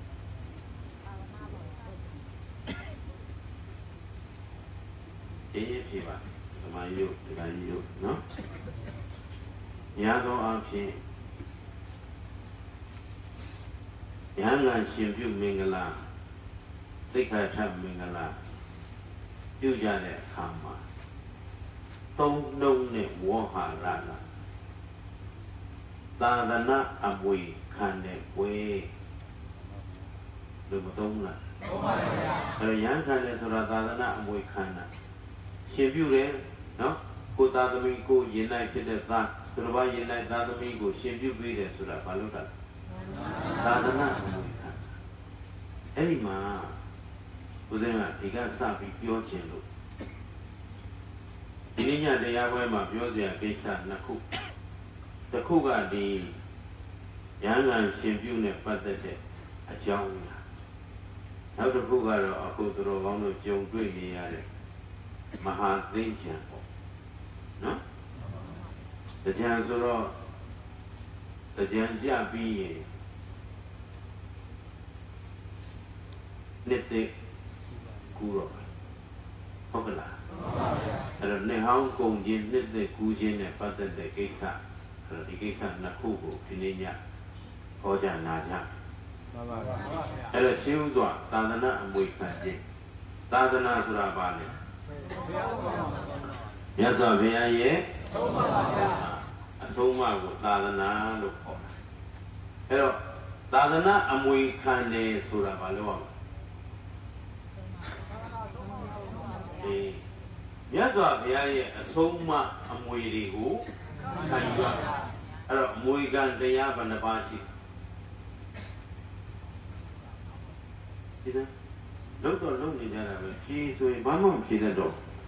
Siapa? Kemayu, kemayu, no? Yang apa? Yang lain simpu mingala, tiga jam mingala. Yêu gia để khám mà tông nông này mua hà ra là ta đã nát à mùi khăn để quê được một tông là rồi nhãn khăn để sửa ta đã nát à mùi khăn là xem biểu đấy nó cô ta đã mình cô hiện nay trên đất ta rồi ba hiện nay ta đã mình cô xem biểu về để sửa bao lâu rồi ta đã nát à mùi khăn ấy mà Tôi nói thì cái sao bị biểu hiện luôn. Ini nya dia boleh mah biểu hiện cái sao nak khu.แต่khu cái đi, yang ngan xem biểu này bắt được ở trong nhà. Nếu được khu cái đó, khu đó vào nó trong quê gì vậy? Maha Tinh Chang, no? Tại Chang số đó, tại Chang gia bi, nết tệ cú rồi, không phải là. Rồi nếu Hồng Kông dân nết tệ cú dân này bắt được cái sao, rồi cái sao là khu của cái này nhá, có chăng na chăng? Rồi siêu doa, ta đã mùi khai gì, ta đã sura ba này. Nhớ sao về ai vậy? Sống mà của ta đã lúc họ. Rồi ta đã mùi khai này sura ba lúc nhớ sao về ai vậy? Sống mà mùi đi hú khai doa. Rồi mùi gan để ya ban ba si. Tidak. Lúc đó lúc này ra là chỉ rồi bám mồm chỉ là đồ.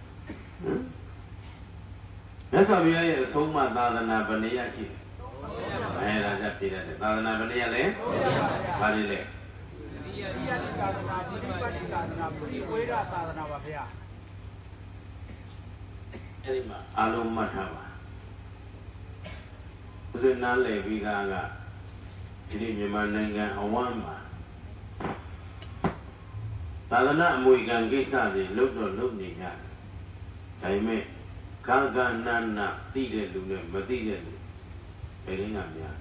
Nhớ sao bây giờ sống mà ta là vấn đề gì? Hay là chắc chỉ là ta là vấn đề gì? Vấn đề gì? Ini mah alum macam apa? Usaha nale biga ini memang dengan awam mah. Ta đã mùi gan cái sao thì lúc đó lúc này nha, thấy mẹ, các gan nan nạp tí đến lúc này mà tí đến, cái đấy làm nha.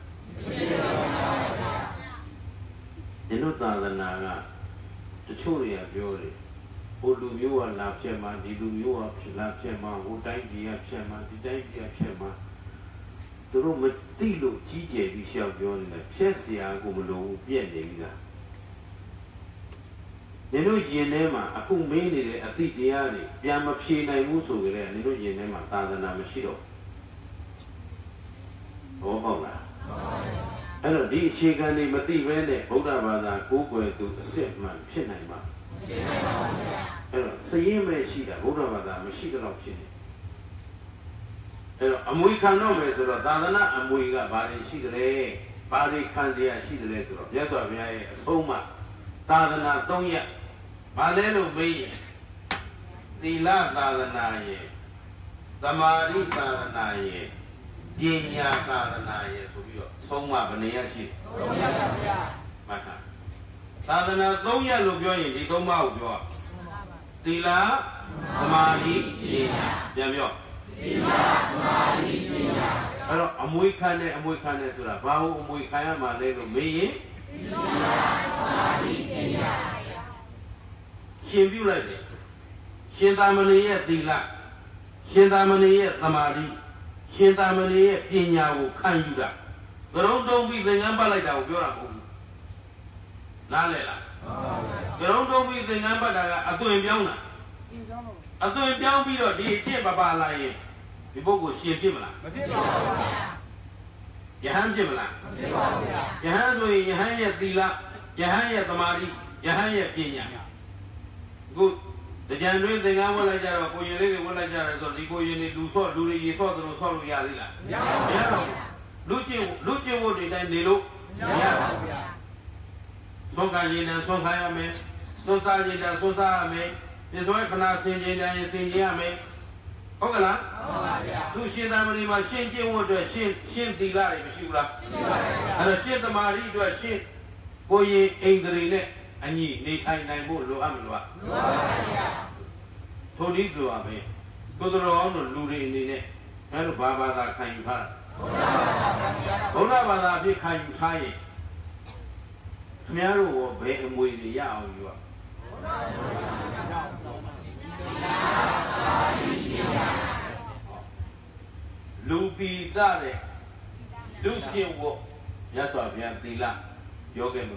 Nên nó ta là cái chỗ này à biểu này, ô lu miu à làm chuyện mà đi lu miu à làm chuyện mà ô trái gì à chuyện mà đi trái gì à chuyện mà, từ lúc mà tí lúc chỉ chế đi sao biểu này, phía sau cũng luôn biến đấy ra. Nếu nói chuyện này mà, aku mấy này là tí gì à này, bây mà phi này mua số cái này, nếu nói chuyện này mà ta là làm gì đâu, có không nào?အဲ့တော့ဒီအခြေခံတွေမသိဘဲနဲ့ဗုဒ္ဓဘာသာကိုးကွယ်သူအစစ်မှန်ဖြစ်နိုင်မှာဖြစ်နိုင်ပါဘူးဗျာအဲ့တော့စည်ရင်ပဲရှိတာဗုဒ္ဓဘာသာမရှိတော့ဖြစ်နေအဲ့တော့အမွေခံတော့မယ်ဆိုတော့သာသနာအမွေကဘာတွေရှိကြလဲဘာတွေခံစရာရှိကြလဲဆိုတော့မြတ်စွာဘုရားရဲ့အဆုံးအမသာသနာ၃ရပ်ဘာလဲလို့မေးရင်သီလသာသနာရဲ့ Tamari Karanaye, Pinya Karanaye, Soma Baneyashi, Mata. Sadhana Toya Lubyoy, the Toma Ubyo, Tila, Tamari, Yamyo. Amuikane, Amuikane Sura, Bahu, Muikaya, Malay, Me, Shimbu like it. Shintamani, Tila, Shintamani, Tamari, Shintamani, Pinya, Kanyuda. Don't be the number like that, Nalela. Don't be the number that I do in Yona. I do in Yambi, the Baba Lai. The Bogo Shimla. Yahan Jimla. Yahan, Yahaya Tila, Yahaya Tamari, Yahaya Pina. Good. The January thing I want to jar, for you really want to jar, so you go in do so, do you saw the Rosal Yalila. Luci would be then Nilo. Songajin and Songayame, Sosajin and Sosame, his wife and I sing in and sing Yame. Ogala, Lucian Amari machine would a shin Dilari, Shula, and a shit the Mari to a shit, boy, angry and ye, need I would lo Amua. Tolizo Ame, go to the honor Luri in the neck, and Baba that kind of heart. Ola that big kind of tie. Miaro or Bay and Way the Yao you are. Lupi Zare, Lucian walk, Yaswa Yantila, Yoga,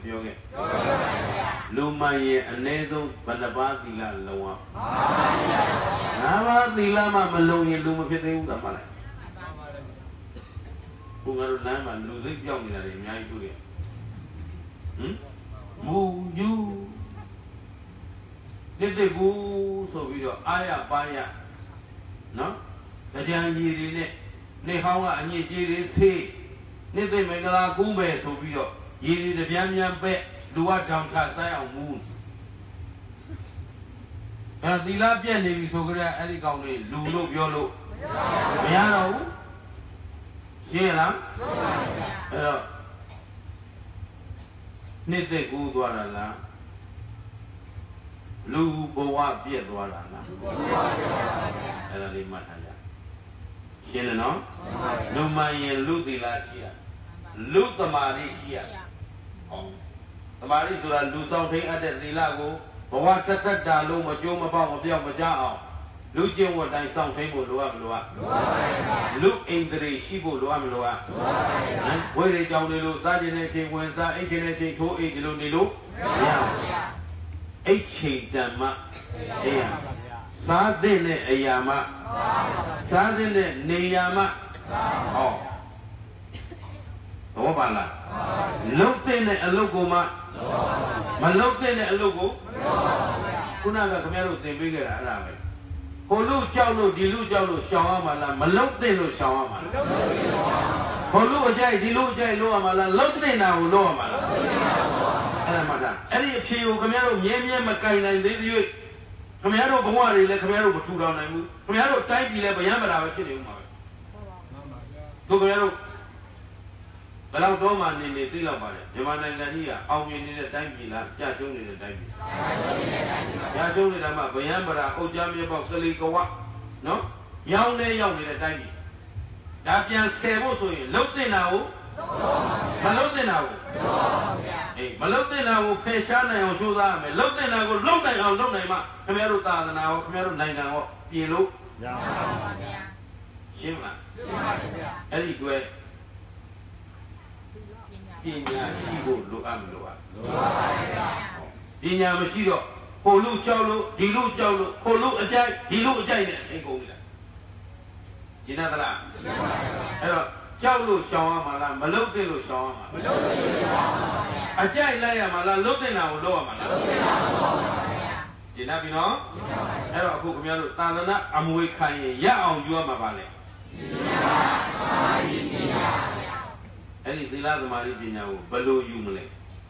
Lumaye and Nazo, Bandabazila Loa. Nava the Lama Malone and Lumapete Udamala. Who are Lama losing young in a Yai. Moo you. Did they go so we are Aya Baya? No? The young year in it. Nehawa and ye say, Nithe Megala Gumbe so we are. Ye the Yam Bet, do what down Kasai on moon. And the Lapian is so good at any county, Lulu Yolo. Piano? Sheila? Nithe Gudwarala. Lu Boa Piedwarana. And Mataya. Shilano? Lumai and Ludilasia. Lutamaricia. The Marisura do something at the Lago, but what that Dalu, Majoma, Majao. Lucian would die something with Luamloa. Look in the Shibu Luamloa. Where they down the Lusagination, when Sa Ancient to Ilu. H. Dama. Sardine Ayama. Sardine Neyama. Oh. Obala. Looked in a logoma. Maloked in a logo. Kunaga Camero, the bigger Arabic. Holu Jalo, Dilu Jalo, Shawamala, Malokde no Shawama. Holu Jai, Dilu Jai, Loamala, Lokde now, Loamala. Any of you, Camero, Yamia Macaina, and they Camero Bawari, like Camero Turan, Camero Taiki, like Yamara, kidding. Camero Balodoma in the Tilaba, Yamana Gania, how many in the Tankila, Yashun in the Tanki. Yashun in the Map, Yambara, Ojami about Salikowa. No? Young in the Tanki. That young scare also looked in now. Malote now. Malote now, Peshana and Juda, Melote now, Lota, Loma, Cameruta, now, Cameru Nanga, Pilu. Shima. Anyway. Pinya Shibu Luamloa. Pinya Mashido, Holu Cholo, Dilu Cholo, Holu Ajay, Dilu Ajay, and go with it. Jinatala. Hello, Cholo Shawamala, Malotelo Shawama. Ajay Layamala, Lotena, Loamala. Jinabino? Hello, Kukumano, Tana, Amuikai, Ya on Yuamavale. Any Dila the Marina, below Yumle.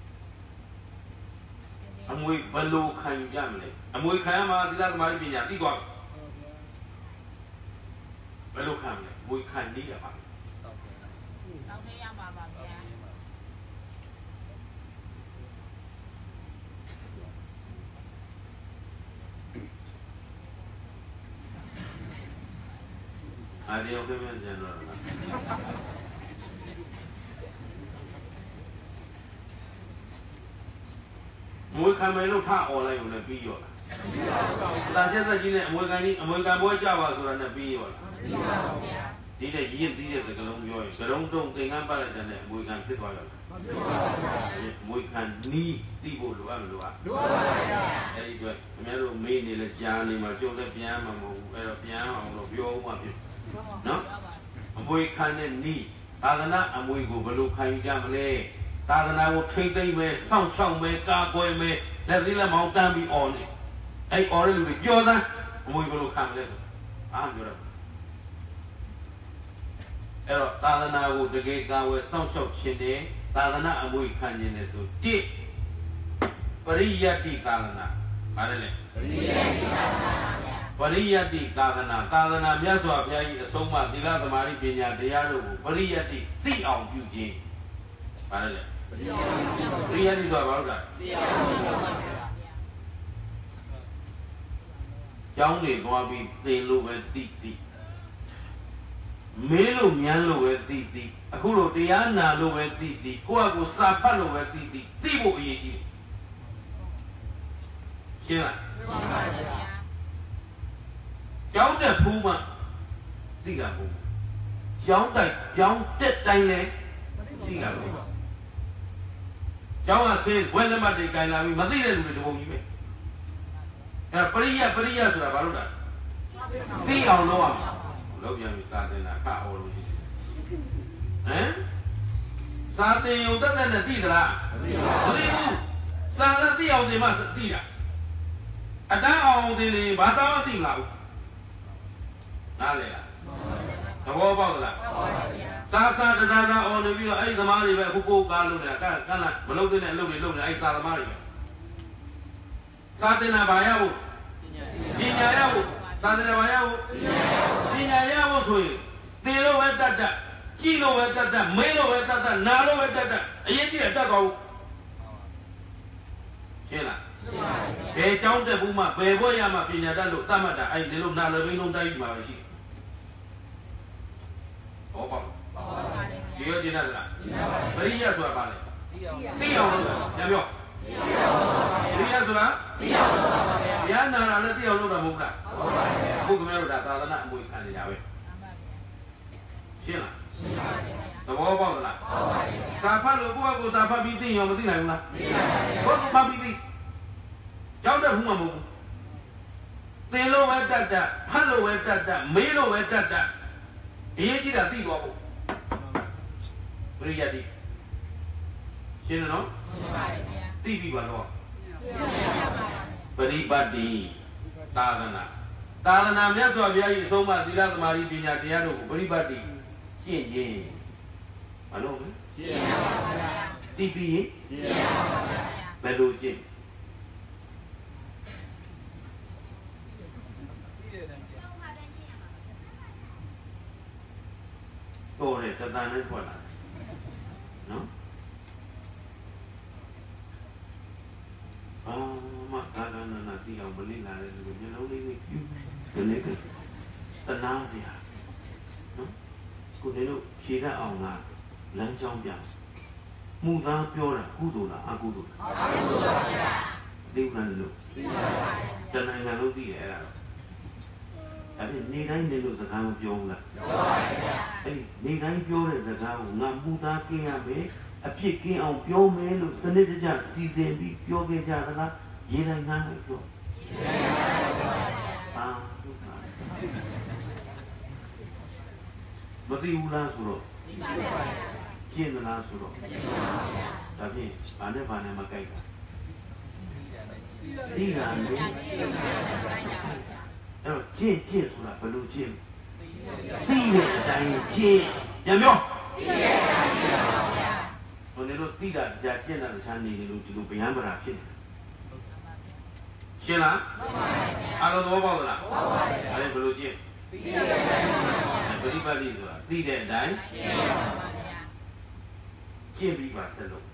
I'm with below Kan Jamle. I'm with Kayama, Dila Marina, Digo. ယ်လိုခံလဲမွေခံနည်းရပါတောက်နေရပါပါဗျာအားရအောင်ပြန်ပြန်တော့မွေခံမယ်လို့ထားអော်လိုက်ုံနဲ့ပြီးရောလားတာချက်သက်ကြီးနဲ့အမွေခံပွဲကြပါဆိုတာနဲ့ပြီးရောလားဒီတဲ့ရင်းပြီးတဲ့စကလုံးပြောရင်ကရုံတုံသင်္ကန်းပတ်လိုက်တဲ့အမွေခံဖြစ်သွားရောလားအမွေခံနီးသိဖို့လိုအပ်မလို့လိုပါဗျာအဲဒီအတွက်ခင်ဗျားတို့မေးနေလဲကြားနေမှာကျုပ်လည်းပြန်မှာမဟုတ်ဘူးအဲ့တော့ပြန်အောင်လို့ပြောမှဖြစ်နော်အမွေခံတဲ့နီးသာသနာအမွေကိုဘယ်လိုခံယူကြမလဲသာသနာကိုထိမ့်သိမ့်မယ်စောင့်ရှောက်မယ်ကာကွယ်မယ်လက်သီးလက်မောင်းတန်းပြီးអော်နေအဲ့អော်တဲ့လူတွေကြောသန်းအမွေဘယ်လိုခံမလဲအားပြောတော့အဲ့တော့သာသနာကိုတကယ်ကာဝယ်စောင့်ရှောက်ခြင်းနဲ့သာသနာအမွေခံခြင်းနဲ့ဆိုတိပရိယတ္တိသာသနာဗါတယ်လေပရိယတ္တိသာသနာပါဗျာပရိယတ္တိသာသနာသာသနာမြတ်စွာဘုရားကြီးအဆုံးအမသီလသမာဓိပညာတရားတို့ကိုပရိယတ္တိသိအောင်ပြုခြင်းဗါတယ်လေပရိယတ္တိဆိုတာဘာလို့လဲသိအောင်ပြုပါဗျာကျောင်းတွေသွားပြီးသင်လို့ပဲသိမေးလို့မြန်းလို့ပဲသိအခုလိုတရားနာလို့ပဲသိကိုယ့်အကူစာဖတ်လို့ပဲသိဖို့အရေးကြီးရှင်းလားရှင်းပါဗျာကျောင်းတက်ဖူးမှသိတာဘူးကျောင်းတက်တိုင်းလဲသိတာဘူးကျောင်းကဆေးဝဲလက်မှတ်တွေခြင်လာပြီးမသိတဲ့လူတွေတပုံကြီးပဲအဲပရိယဆိုတာဘာလို့လဲသိအောင်လုပ်ရမှာလောက်ပြန်ပြီးစာသင်တာခါဟောလို့ရှိတယ်ဟမ်စာသင်ုံတက်နဲ့သိသလားမသိဘူးစာလည်းသိအောင်သင်မှသိတာအတန်းအောင်သင်နေဘာသာမှသိမလားဘူးနားလေလားသဘောပေါက်လားစာတစားအောင်နေပြီးတော့အဲ့ဒီသမားတွေပဲအခုကိုကားလို့နေတာကန်းလာမလုပ်တဲ့အလုပ်တွေလုပ်နေအဲ့စာသမားတွေပဲစာသင်တာဘာရဖို့ပညာရဖို့သာသနာ့ဘာရဖို့ပညာရဖို့ဆိုရင်သင်လို့ပဲတတ်ကြည့်လို့ပဲတတ်မင်းလို့ပဲတတ်နားလို့ပဲတတ်အရေးကြီးတယ်တတ်သွားဘူးရှင်းလားရှင်းပါပြီဘယ်ကျောင်းတက်ဘူးမှဘယ်ဘွဲ့ရမှပညာတတ်လို့တတ်မှတ်တာအဲ့ဒီလိုနားလည်းဘင်းလုံးတိုက်ပြီးမှာပဲရှိဟောပါဒီရောကျင်းတယ်လားပရိယဆိုတာဘာလဲသိအောင်လို့ပြန်ပြောပရိယဆိုတာပါဗျာနာလာလည်းသိအောင်လုပ်တာမဟုတ်လားဟုတ်ပါဗျာအခုခင်ဗျားတို့ဒါသာသနာအမွေခံနေကြပဲရှင်းလားရှင်းပါဗျာသဘောပေါက်လားဟုတ်ပါဗျာစာဖတ်လို့ကိုယ့်အကူစာဖတ်ပြီးသိရောမသိနိုင်ဘူးလားသိပါဗျာဟုတ်ဖတ်ပြီးသိကြောက်တဲ့ဘူးမှမဟုတ်ဘူးသင်လို့ပဲတတ်ဖတ်လို့ပဲတတ်မေးလို့ပဲတတ်အရေးကြီးတာသိသွားဖို့ပရိယတ်တိရှင်းနော်ရှင်းပါဗျာသိပြီပါတော့ပရိပတ်တိသာသနာမြတ်စွာဘုရားကြီးအဆုံးအမသီလသမာဓိပညာတရားတို့ကိုပရိပတ်တိကျင့်ခြင်းမလို့ကျင့်ရပါဗျာသိပြီးရင်ကျင့်ရပါဗျာဘယ်လိုကျင့်တော်တယ်တဏှာနဲ့ထွက်လာနော်မကာကနာတိအောင်မလေးလာတဲ့လူမျိုးလုံးလေးနဲ့ပြုဒီနေ့ကတနာစရာနော်ကိုယ်တို့ဖြေတတ်အောင်လားလမ်းကြောင်းပြမှုသားပြောတာကုသိုလ်လားအကုသိုလ်လားအကုသိုလ်ပါဗျာသိမှန်လို့သိပါပါတဏှာလုံးသိရအဲ့ဒါအဲ့ဒီနေတိုင်းနေလို့စကားမပြောဘူးလားပြောပါဗျာအဲ့ဒီနေတိုင်းပြောတဲ့စကားကိုငါမှုသားကျင်းရမယ်အဖြစ်ကင်းအောင်ပြောမယ်လို့စနစ်တကျစီစဉ်ပြီးပြောခဲ့ကြသလားရေးလိုက်ငါလို့ပြောမသိဘူးလားဆိုတော့ကျင့်သလားဆိုတော့ဒါဖြင့်ဘာနဲ့မကြိုက်တာသိတာလေအဲ့တော့ကျင့်ဆိုတာဘယ်လိုကျင့်သိတဲ့အတိုင်းကျင့်ပြန်ပြောသိတဲ့အတိုင်းကျင့်ပါဗျာဘယ်လိုသိတာကြားကျင့်တာတခြားနေလို့ဒီလိုဗျံပရာဖြစ်တယ်ရှင်းလားမှန်ပါဗျာအားလုံးသဘောပေါက်လားဟုတ်ပါဗျာအဲ့ဒါဘယ်လိုကျင့်သိတဲ့အတိုင်းပရိပတ်တိဆိုတာသိတဲ့အတိုင်းကျင့်ပြီးပါဆက်လို့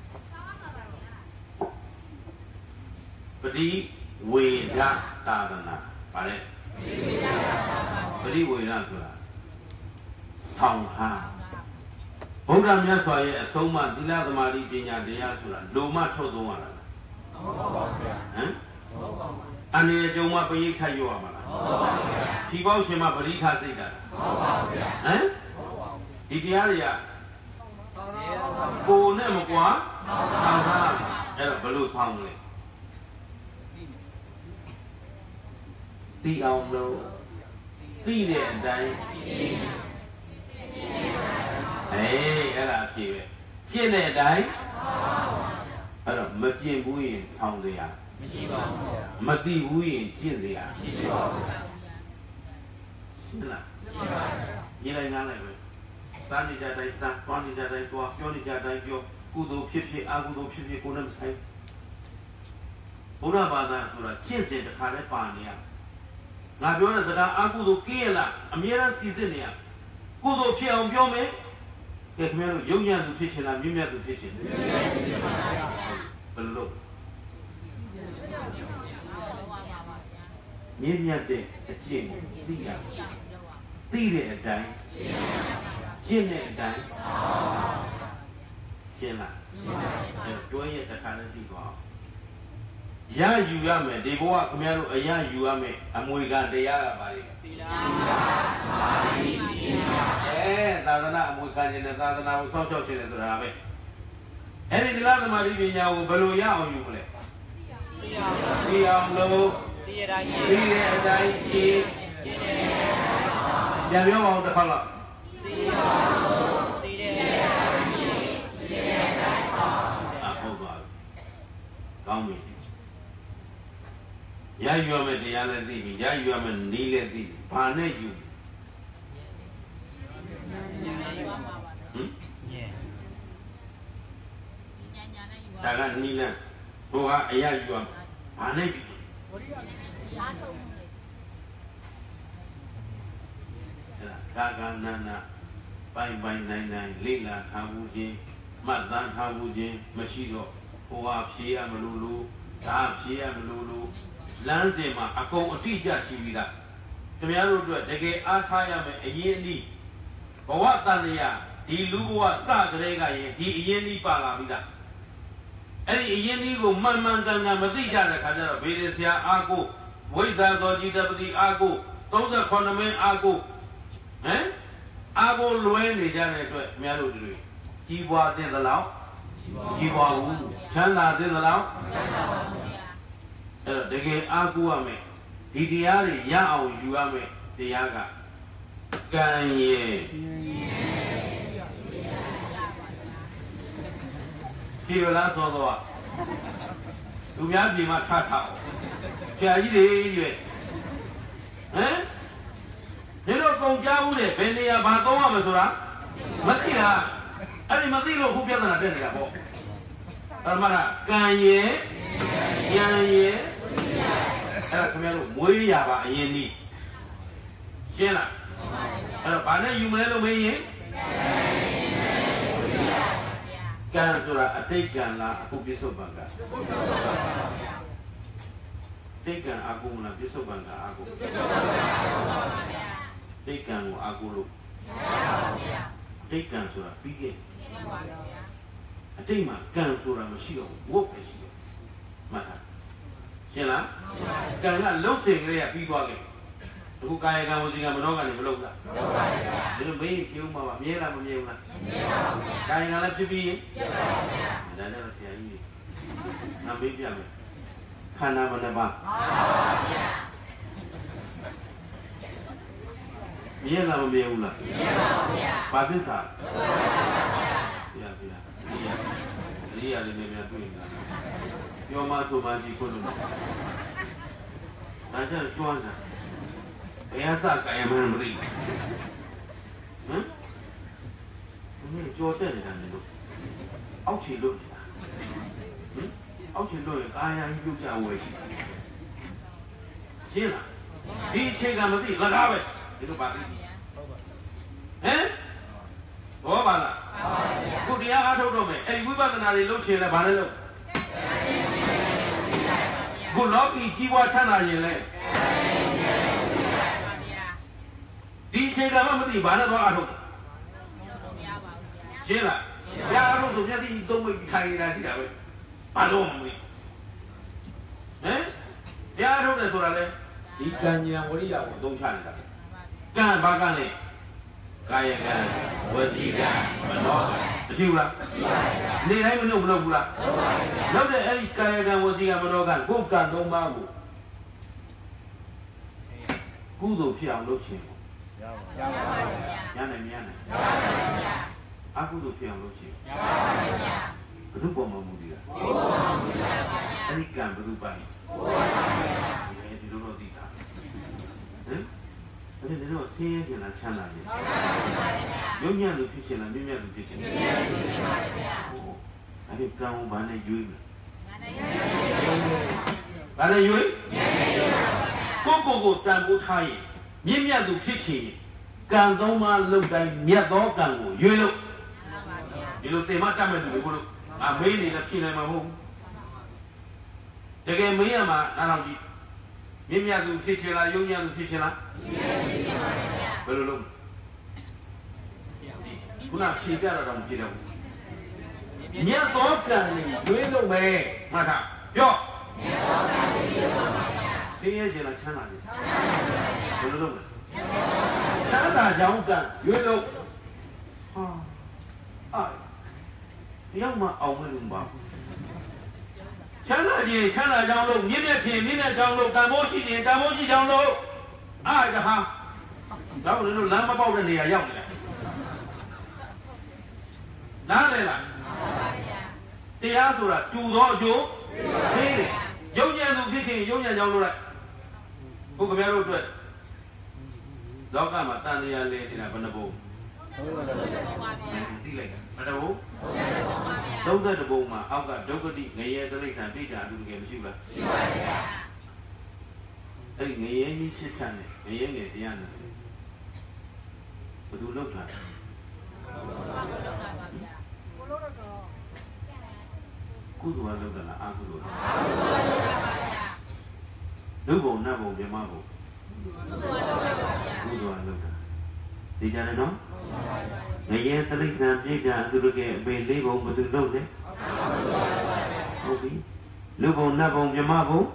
ပရိဝေဒသာသနာဗါလဲပရိဝေဒဆိုတာဆောင်ဟာဘုရားမြတ်စွာရဲ့အဆုံးအမသီလသမာဓိပညာတရားဆိုတာလိုမထုတ်သုံးရတာလားဟုတ်ပါဘူးဗျာဟမ်ဟုတ်ပါဘူးအနေအကျုံမှာပရိခတ်ရောရမှာလားဟုတ်ပါဘူးဗျာခြေပေါက်ရှင်မှာပရိခတ်စိတ်တာဟုတ်ပါဘူးဗျာဟမ်ဟုတ်ပါဘူးဒီတရားတွေကကိုယ်နဲ့မကွာဆောင်တာအဲ့တော့ဘယ်လိုဆောင်လဲသိအောင်လို့သိတဲ့အတိုင်းအဲ့ဒါအဖြစ်ပဲကျင့်တဲ့အတိုင်းအဲ့တော့မကျင့်ဘူးရင်ဆောင်စရာမရှိပါဘူးမသိဘူးရင်ကျင့်စရာမရှိပါဘူးရှင်းလားရှင်းပါပြီရေးလိုက်ငားလိုက်ပဲစားနေကြတိုင်းစားတွားနေကြတိုင်းတွားပြောနေကြတိုင်းပြောကုသိုလ်ဖြစ်ဖြစ်အကုသိုလ်ဖြစ်ဖြစ်ကိုယ်နဲ့မဆိုင်ဘုရားဘာသာဆိုတာကျင့်စဉ်တစ်ခါလဲပါနေရငါပြောတဲ့စကားအကုသိုလ်ကင်းရလားအမြဲတမ်းစီစစ်နေရကုသိုလ်ဖြစ်အောင်ပြောမယ်ကဲခင်ဗျားတို့ယုံညံ့သူဖြစ်ချင်လားမြင့်မြတ်သူဖြစ်ချင်တယ်ဘယ်လိုမြင့်မြတ်တဲ့အကျင့်ကိုသိရသိတဲ့အတိုင်းကျင့်တဲ့အတိုင်းရှင်းလားတွဲရတဲ့ခါနဲ့သိသွားရယူရမယ်ဒီဘဝခင်ဗျားတို့အရယူရမယ်အမွေကတရားကပါလေသီလပါဠိသာသနာအမွေခံခြင်းနဲ့သာသနာကိုစောင့်ရှောက်ခြင်းနဲ့ဆိုတာပဲအဲ့ဒီသီလသမာဓိပညာကိုဘယ်လိုရအောင်ယူမလဲသိအောင်လို့သိတဲ့အတိုင်းကျင့်ပြန်ပြောပါဦးတစ်ခါလောက်သိအောင်လို့သိတဲ့အတိုင်းကျင့်တဲ့အတိုင်းဆောင်ဟုတ်ပါဘူးကောင်းပြီရယူရမယ်တရားလည်းသိပြီရယူရမယ်နည်းလည်းသိပြီဘာနဲ့ယူဒါကနီးလန်းဟိုကအရာယူရဘာနဲ့ယူဒါကနာနာပိုင်ပိုင်နိုင်နိုင်လိလာထားမှုချင်းမှတ်သားထားမှုချင်းမရှိတော့ဟိုကဖြေရမလို့လို့ဒါဖြေရမလို့လို့လမ်းစဉ်မှာအကုန်အတိအကျရှိပြီးသားခင်ဗျားတို့အတွက်တကယ်အားထားရမယ်အရင်အနည်းဘဝတန်လျာဒီလူဘဝစကြတဲ့ကရင်ဒီအရင်အနည်းပါလာပြီးသားအဲ့ဒီအရင်အနည်းကိုမှန်မှန်ကန်ကန်မသိကြတဲ့ခါကျတော့ဗေဒဆရာအာကိုဝိဇ္ဇာတော်ကြီးတပတိအာကို38မင်းအာကိုဟမ်အာကိုလွဲနေကြတဲ့အတွက်ခင်ဗျားတို့တွေကြီးပွားတဲ့လောက်ကြီးပွားဘူးချမ်းသာတဲ့လောက်ချမ်းသာပါဘူးအဲ့တော့တကယ်အားကိုးရမယ်ဒီတရားတွေရအောင်ယူရမယ်တရားကကံရဲ့ဒီလားသောတော့လူများပြည်မှာထထားဆရာကြီးတွေရွယ်ဟမ်ဒီလိုကုန်ကြဘူးလေဘယ်နေရာဘာသုံးရမလဲဆိုတာမသိလားအဲ့ဒီမသိလို့ခုပြဿနာတက်နေတာပေါ့အဲ့မှာကံရဲ့ဉာဏ်ရဲ့အဲ့ဒါခင်ဗျားတို့မွေးရပါအရင်နည်းရှင်းလားအဲ့တော့ဘာနဲ့ယူမလဲလို့မေးရင်ကံဆိုတာအတိတ်ကံလားအခုပြစ္ဆုတ်ပံကတိတ်ကံအကုမလားပြစ္ဆုတ်ပံကအာကုတိတ်ကံကိုအာကုလို့တိတ်ကံဆိုတာပြီးခဲ့အတိတ်မှာကံဆိုတာမရှိတော့ဘူးဝတ်ပဲရှိတယ်မှတ်ထားရှင်းလားကံကလှုပ်စင်ကလေးကပြီးသွားခဲ့အခုကာယကံဝစီကံမနောကံနေမလုပ်လားလုပ်ပါရဲ့ဗျာဒီလိုမေးဖြေဦးမှာပါမြဲလားမမြဲဘူးလားမြဲပါဘူးဗျာကာယကံလည်းဖြစ်ပြီးရင်ဖြစ်ပါဘူးဗျာဒါနဲ့ဆရာကြီးငါမေးပြမယ်ခန္ဓာဘယ်နှပါးပါဗျာမြဲလားမမြဲဘူးလားမြဲပါဘူးဗျာဘာသစ္စာဗျာဗျာအရိယာလေးနဲ့များတွေ့နေတာပြောမှဆိုမှရှိခွလို့ဒါကြောင့်ကျွမ်းတာဘယ်အစကာယမမသိဟမ်ဘယ်ကြောတဲ့နေတာလဲလို့အောက်ခြေလို့နေတာဟမ်အောက်ခြေလို့ရင်ကာယကြီးပြုတ်ကြဝယ်ရှိရှင်းလားဒီအခြေခံမသိလကားပဲဒီလိုပါသိ hả có bà là cô đi ăn đâu rồi mày em quý bà nào đi lúc xe là bà đấy đâu cô nó bị chi qua sang nào vậy này đi xe ra mà thì bà nó có ăn không chế là ya đâu rồi nhá thì dùng mình thay ra gì vậy bà đâu mà mình hả ya đâu này rồi đấy đi căn nhà mới đi vào đông sản cả căn ba căn này cái căn vừa gì cả mà nó chịu là đi đấy mình đâu là lúc đấy ấy cái căn vừa gì cả mà nó căn cũng căn đông ba của cú đồ phiအောင်လုပ်ချင်ရနိုင်မရနိုင်အကုသိုလ်ဖြစ်အောင်လုပ်ချင်ရပါဘူးဗျာဘုသူ့ပေါ်မှာမူတည်တာဘုရားပါဗျာအဲ့ဒီကံဘုသူ့ပိုင်ဘုရားပါဗျာဒီလိုတော့သိတာဟမ်အဲ့ဒီတော့ဆင်းရဲခြင်းလားချမ်းသာခြင်းရုံညံ့လို့ဖြစ်ခြင်းလားမြင့်မြတ်လို့ဖြစ်ခြင်းလားမြင့်မြတ်လို့ဖြစ်ပါဗျာအဲ့ဒီကံကိုဘာနဲ့ရွေးမလဲဘာနဲ့ရွေးကိုတန်ဖိုးထားရင်မြင့်မြတ်သူဖြစ်ချင်ကံသုံးပါးလုံးတိုင်းမြတ်သောကံကိုရွေးလို့ဒီလိုတင်မတတ်မဲ့လူတွေဘုလို့မေးနေလည်းဖြစ်နိုင်မှာမဟုတ်ဘူးတကယ်မေးရမှာနားထောင်ကြည့်မြင့်မြတ်သူဖြစ်ချင်လားယုံညံ့သူဖြစ်ချင်လားဘယ်လိုလုပ်ခုနဖြေပြတော့မဖြစ်တော့ဘူးမြတ်သောကံကိုရွေးလို့မယ်မှတ်ထားပြောမြတ်သောကံကိုရွေးလို့ပါဆင်းရဲခြင်းလားချမ်းသာခြင်းဘယ်လိုလုပ်လဲချမ်းသာကြောင်းကရွေးလို့ဟာရောက်မှအောင်မလို့ပါချမ်းသာခြင်းချမ်းသာကြောင်းလို့မြင့်မြတ်ခြင်းမြင့်မြတ်ကြောင်းလို့တန်ဖိုးရှိခြင်းတန်ဖိုးရှိကြောင်းလို့အားတဟာတော့လို့လမ်းမပေါက်တဲ့နေရာရောက်နေတယ်နားလေလားတရားဆိုတာကျူသောအကျိုးပေးတယ်ရုံညံ့သူဖြစ်ခြင်းရုံညံ့ကြောင်းလို့လိုက်ဘုခင်ဗျားတို့အတွက်လောကမှာတန်တရားလဲနေတာဘယ်နှဘုံသိလိုက်တာဘယ်နှဘုံ32ဘုံမှာအောက်ကဒုက္ခတိငရဲတိရစ္ဆာန်ပြိတ္တာအတူတကယ်မရှိဘူးလားရှိပါရဲ့အဲ့ဒီငရဲကြီးရှစ်ချမ်းနဲ့ငရဲငယ်120ဘယ်သူလောက်တာကုသိုလ်လောက်တာလားအကုသိုလ်လောက်လူဘုံနတ်ဘုံမြမဘုံကုသိုလ်လောက်တာဒီကြတယ်နော်ငရဲတိရစ္ဆာန်ပြိတ္တာအတူတကယ်အပေ၄ဘုံဘယ်သူလောက်လဲဟုတ်ပြီလူဘုံနတ်ဘုံမြမဘုံ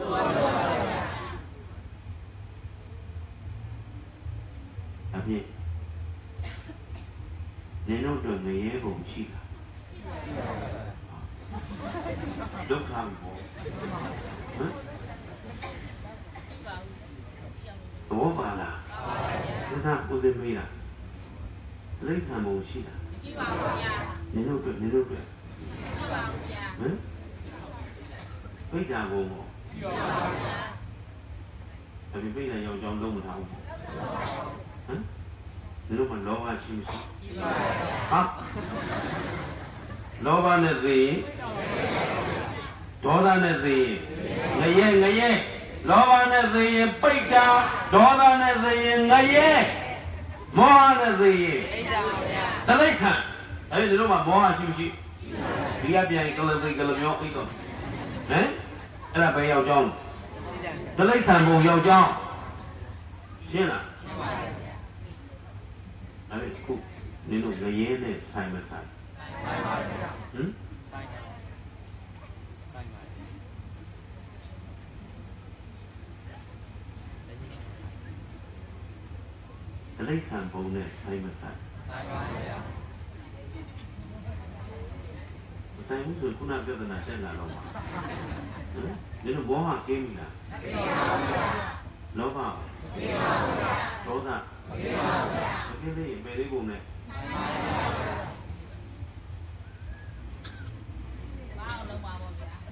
အဖြစ်နေတော့တော့ငရဲဘုံရှိတာဒုက္ခဘုံဟမ်ဘောပါလားစဉ်းစားကိုယ်စမေးတာလိမ့်ဆံဘုံရှိတာရှိပါဘူးဗျာနေတော့ရှိပါဘူးဗျာဟမ်ပိဋကဘုံပေါ့ရှိပါဘူးဗျာအပြင်ပိဋကရောက်ကြောင်းလုံးမထားဘူးဟမ်ဒီလိုမှလောဘရှိမရှိရှိပါဘူးဗျာဟာလောဘနဲ့သိရင်ဒေါသနဲ့သိရင်ငရဲလောဘနဲ့သိရင်ပိဋကဒေါသနဲ့သိရင်ငရဲမောဟနဲ့သိရင်တိရစ္ဆာန်အဲ့ဒီလိုမှမောဟရှိမရှိဒီကပြန်ကလသိကလမျိုးအိတ်တော့ဟမ်အဲ့ဒါပဲယောက်ျောင်းတိရစ္ဆာန်ဘုံယောက်ျောင်းရှင်းလားရှင်းပါပြီဗျာအဲ့ဒီခုနင်တို့ငရဲနဲ့ဆိုင်မဆိုင်ဆိုင်ပါဗျာဟမ်ဆိုင်ပါတိရစ္ဆာန်ဘုံနဲ့ဆိုင်မဆိုင်ဆိုင်ပါဗျာမဆိုင်ဘူးဆိုခုနပြဿနာတက်လာတော့မှာဟမ်ဒီလိုဘောဟာကင်းပြီလားမကင်းပါဘူးဗျာလောဘမကင်းပါဘူးဗျာဒေါသမကင်းပါဘူးဗျာမကင်းသေးရင်မယ်လေးဘုံနဲ့ဆိုင်ပါဗျာဘာအောင်လုပ်ပါဘောဗျာ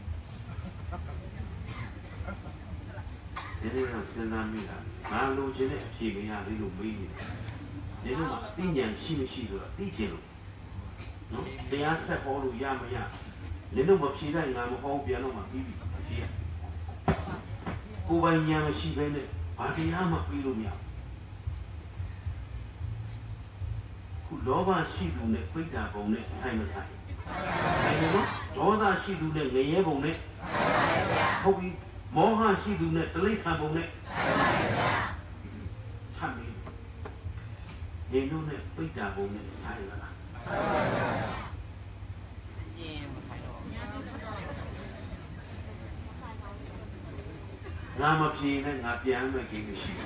ဒီလိုတော့စဉ်းစားမိတာငါလိုချင်တဲ့အဖြေမရသေးလို့မေးနေတယ်ဒီလိုမှသိဉာဏ်ရှိမရှိဆိုတော့သိချင်လို့နော်တရားဆက်ဟောလို့ရမရဒီလိုမဖြေတိုင်းငါမဟောပြန်တော့မှပြီးပြီအဖြေကိုယ်ပိုင်ဉာဏ်မရှိဘဲနဲ့ဘာတရားမှပြီးလို့မရလောဘရှိသူနဲ့ပိဋကဘုံနဲ့ဆိုင်မဆိုင်ဆိုင်တယ်နော်ဒေါသရှိသူနဲ့ငရဲဘုံနဲ့ဟုတ်ပြီမောဟရှိသူနဲ့တိရစ္ဆာန်ဘုံနဲ့ဆံမင်းနေလို့နဲ့ပိဋကဘုံနဲ့ဆိုင်လာလားငါမပြေနဲ့ငါပြန်မယ်ကိစ္စရှိ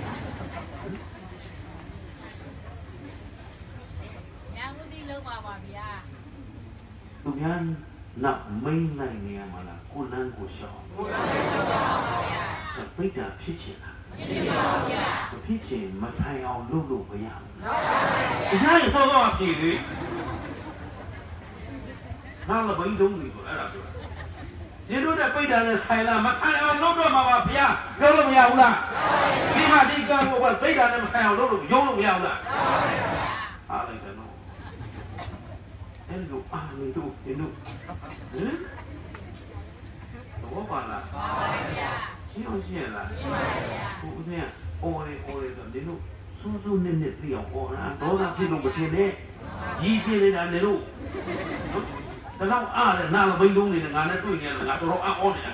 ညာဦးစီးလုံးပါပါဗျာသူများနောက်မိန်နိုင်နေရမှာလားကိုလန်းကိုရှောင်းကိုလန်းကိုရှောင်းပါဗျာပိဋကဖြစ်ချင်လားဖြစ်ပါဗျာမဖြစ်ချင်မဆိုင်အောင်လုပ်လို့မရဘူးတရားရင်စောစောအပြေလေနောက်လည်းဘိန်းတုံးနေဆိုအဲ့ဒါပြောဒီတို့တဲ့ပိဋကနဲ့ဆိုင်လားမဆိုင်အောင်လုပ်တော့မှာပါဗျာပြောလို့မရဘူးလားဒီမှာဒီကံကိုပိဋကနဲ့မဆိုင်အောင်လုပ်လို့ရုံးလို့မရဘူးလားအားလိုက်တယ်နော်အဲ့လိုအားနေတို့ဒီတို့ဟင်တော့ပါလားပါပါဗျာရှင်းအောင်ရှင်းလားရှင်းပါဗျာကိုဦးစင်းအော်လေဆိုဒီတို့စူးစူးနစ်နစ်သိအောင်အော်တာဒေါသဖြစ်လို့မထင်နဲ့ကြီးရှင်းနေတာနေလို့ဒါတော့အားလည်းနားမဘိန်းလုံးနေငါနဲ့တွေ့နေတယ်ငါတော်အော်နေတာ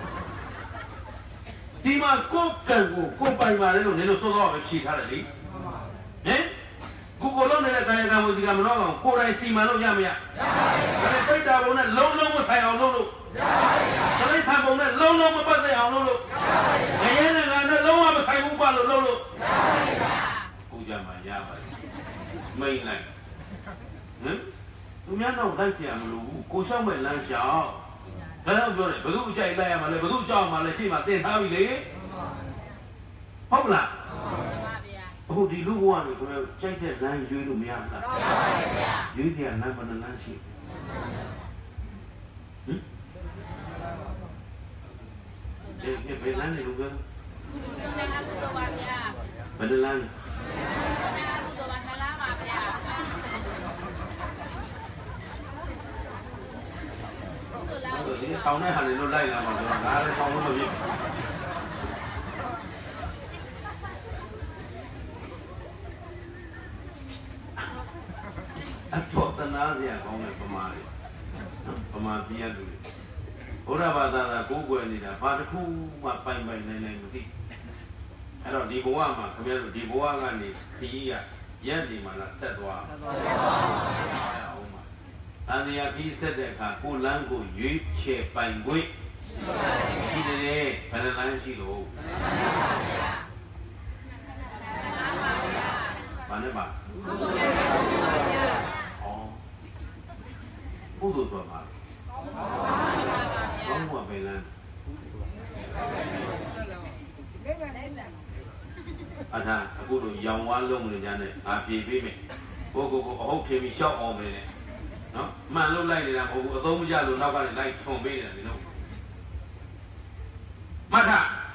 ဒီမှာကိုယ်ကံကိုပိုင်ပါလေလို့နေလို့စောစောပဲဖြေထားတယ်လေဟင်ကိုလုံးနေတဲ့ကာယကံဝစီကမတော့ကောင်ကိုယ်တိုင်စီမံလို့ရမရရပါဘူးဒါပေမဲ့ပိဋကဘုံနဲ့လုံးလုံးမဆိုင်အောင်လုပ်လို့ရပါဘူးဒါလေးဆံဘုံနဲ့လုံးလုံးမပတ်သက်အောင်လုပ်လို့ရပါဘူးငရဲနဲ့ငါနဲ့လုံးဝမဆိုင်ဘူးပါလို့လုပ်လို့ရပါဘူးကိုကြမှာရပါတယ်မိန်လိုက်ဟင်သူများတော့လိုက်เสียမလို့ဘူးကိုရှောက်မဲ့လမ်းကြောင်းဒါတော့ပြောတယ်ဘယ်သူကြိုက်လိုက်ရမှာလဲဘယ်သူကြောက်မှာလဲရှေ့မှာတင်ထားပြီလေဟုတ်လားအခုဒီလူဘဝတွေကိုကြိုက်တဲ့လမ်းရွေးလို့မရဘူးလားမရပါဘူးဗျာရွေးเสียလမ်းဘယ်နှလမ်းရှိဟင်ဘယ်လမ်းနေလို့ပြောဘယ်လမ်းဒီဆောင်းတဲ့ဟာတွေလို့လိုက်လာမှာဆိုတော့ဒါလည်းဆောင်းလို့မဖြစ်အထောက်တနာစရာကောင်းတဲ့ပမာတွေပမာပြည့်ရတယ်ဘုရားဘာသာကကိုးကွယ်နေတာဘာတစ်ခုမှပိုင်နိုင်မသိအဲ့တော့ဒီဘဝမှာခင်ဗျားတို့ဒီဘဝကနေခရီးရရက်ဒီမှာလားဆက်သွားအောင်ပါတန်တရားခရီးဆက်တဲ့အခါကိုလမ်းကိုရွေးချယ်ပိုင်ခွင့်ရှိတယ်ဘယ်နှလမ်းရှိလို့ဘာနဲ့ပါဘုဒ္ဓဆိုတာဘာမှပဲလမ်းအထာအခုတို့ရောင်ဝါလုံးနေကြနဲ့အာပြေပေးမယ်ကိုအဟုတ်ဖြေပြီးရှောက်အောင်မယ်နော်မှန်လို့လိုက်နေတာမဟုတ်ဘူးအသုံးမကျလို့နောက်ကနေလိုက်ခြုံပေးနေတာဒီလိုမထ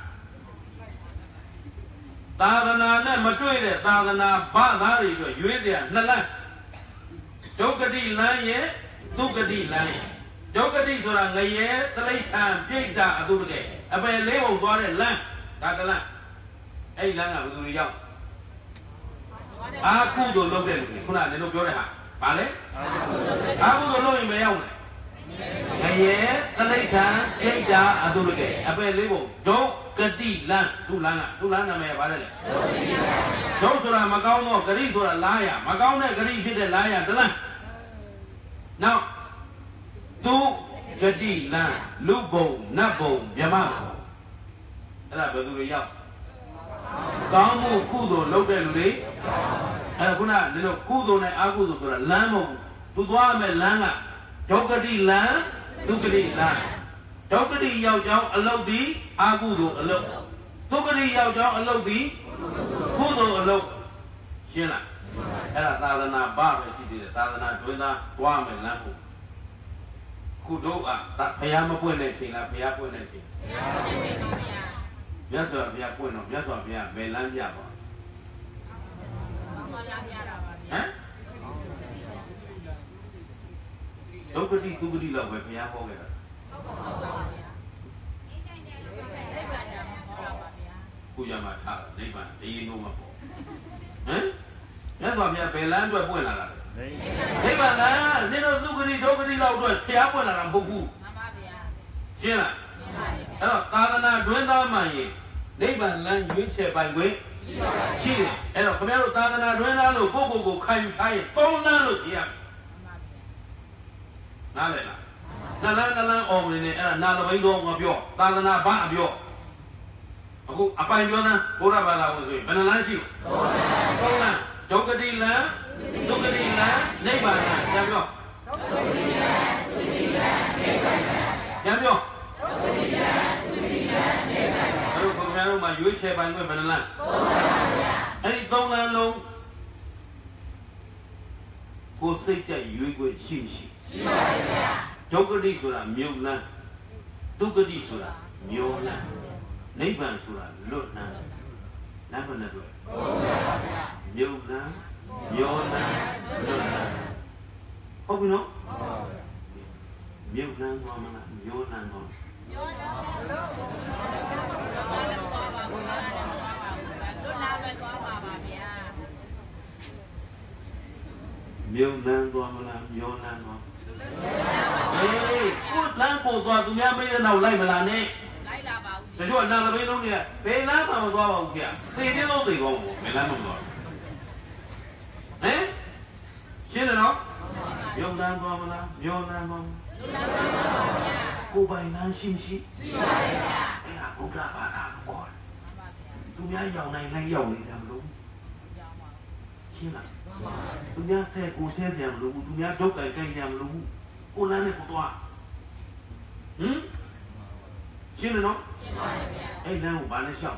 သာသနာနဲ့မတွေ့တဲ့သာသနာဘာသာတွေအတွက်ရွေးစရာနှစ်လမ်းဒုက္ခတိလမ်းရဲ့ဒုက္ခတိလမ်းရဲ့ဒုက္ခတိဆိုတာငရဲတိရစ္ဆာန်ပြိတ္တာအတုတကယ်အပယ်လေးပုံသွားတဲ့လမ်းဒါတလမ်းအဲ့လမ်းကဘယ်သူတွေရောက်အာကုသိုလ်လုပ်တဲ့လူတွေခုနကလည်းပြောတဲ့ဟာဗာလဲအာကုသိုလ်လုပ်ရင်မရောက်ဘူးငရဲတိရစ္ဆာန်ပြိတ္တာအတုတကယ်အပယ်လေးပုံဒုက္ခတိလမ်းသူ့လမ်းနာမည်ကဗာလဲဒုက္ခဆိုတာမကောင်းတော့ဂရိဆိုတာလားရမကောင်းတဲ့ဂရိဖြစ်တဲ့လားရတလမ်းနောက်သူဂတိလမ်းလူဘုံနတ်ဘုံမြမဘုံအဲ့ဒါဘယ်သူတွေရောက်ကောင်းမှုကုသိုလ်လုပ်တဲ့လူတွေအဲ့ခုနကလည်းကုသိုလ်နဲ့အကုသိုလ်ဆိုတာလမ်းမဟုတ်ဘူးသူသွားမယ်လမ်းကဒုက္ခတိလမ်းဒုက္ခတိလမ်းဒုက္ခတိရောက်ကြောင်းအလုတ်သည်အကုသိုလ်အလုတ်ဒုက္ခတိရောက်ကြောင်းအလုတ်သည်ကုသိုလ်အလုတ်ရှင်းလားအဲ့ဒါသာသနာဘာပဲရှိသေးတယ်သာသနာတွင်သားသွားမယ်လမ်းဟုတ်ခုတို့ကဘုရားမပွင့်တဲ့ချိန်လားဘုရားပွင့်တဲ့ချိန်မြတ်စွာဘုရားပွင့်တော့မြတ်စွာဘုရားဘယ်လမ်းပြပါဟမ်ဒုက္ခတိဒုက္ခတိလောက်ပဲဘုရားဟောခဲ့တာခုရမှာထားနိဗ္ဗာန်တည်ရင်တော့မပေါ့ဟမ် nhất là nhà về lan rồi buồn là thế mà là nên nó đâu cái đi lâu rồi thì áp buồn là làm phục vụ chưa là đó ta là đuổi ta mà gì đấy bạn là dưới xe bài quế chi đấy đó, cái đó ta là đuổi ta rồi cô khai con là rồi gì à nào đây là ôm này là nào là mấy đồ mà biểu ta là ba biểu aku apa yang jual na pura bala pun sih benar lah sih kau na jauh ke dila tu ke dila naik bala jam jo jam jo kalau kau mahu maju saya bantu benar lah ini kau na long kau sejak yui kau cinci jauh ke di surah miuna tu ke di surah miuna Nấy bạn sủa lột na, làm gì rồi? Nhiều na, lột na, không biết nó? Nhiều na ngon mà, nhiều na ngon. Nhiều na ngon mà, nhiều na ngon. Ê, cút lang cổ toàn tụi nhau bây giờ nào lại mà làm nè. Thế chứ nào là mấy lúc này, bé lát mà qua vào kìa, thì cái lỗ thì còn bé lát mà rồi. Đấy, xin là nó. Yêu nan qua mà làm, yêu nan qua. Cô bày nan xin xí. Cái là cô ra bà ra không còn. Tụi nhá giàu này giàu này làm đúng. Xin là. Tụi nhá xe cô xe làm đúng, tụi nhá chốt cái cây làm đúng. Cô lan này của tòa. Xin là nó. Ê, nào bà nó xong.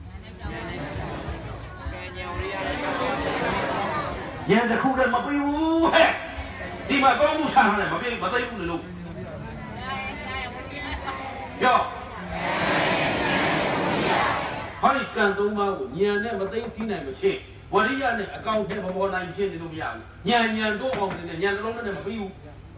Nhà ta không gần mà bây u hề. Đi mà có mu sàng này mà bây mà tay cũng được luôn. Yo. Hỏi cần tôi mà của nhà này mà tay xin này mà chê. Và đi nhà này account thêm mà bọn này chê thì tôi bây giờ. Nhà tôi còn thì nhà nó này mà bây u.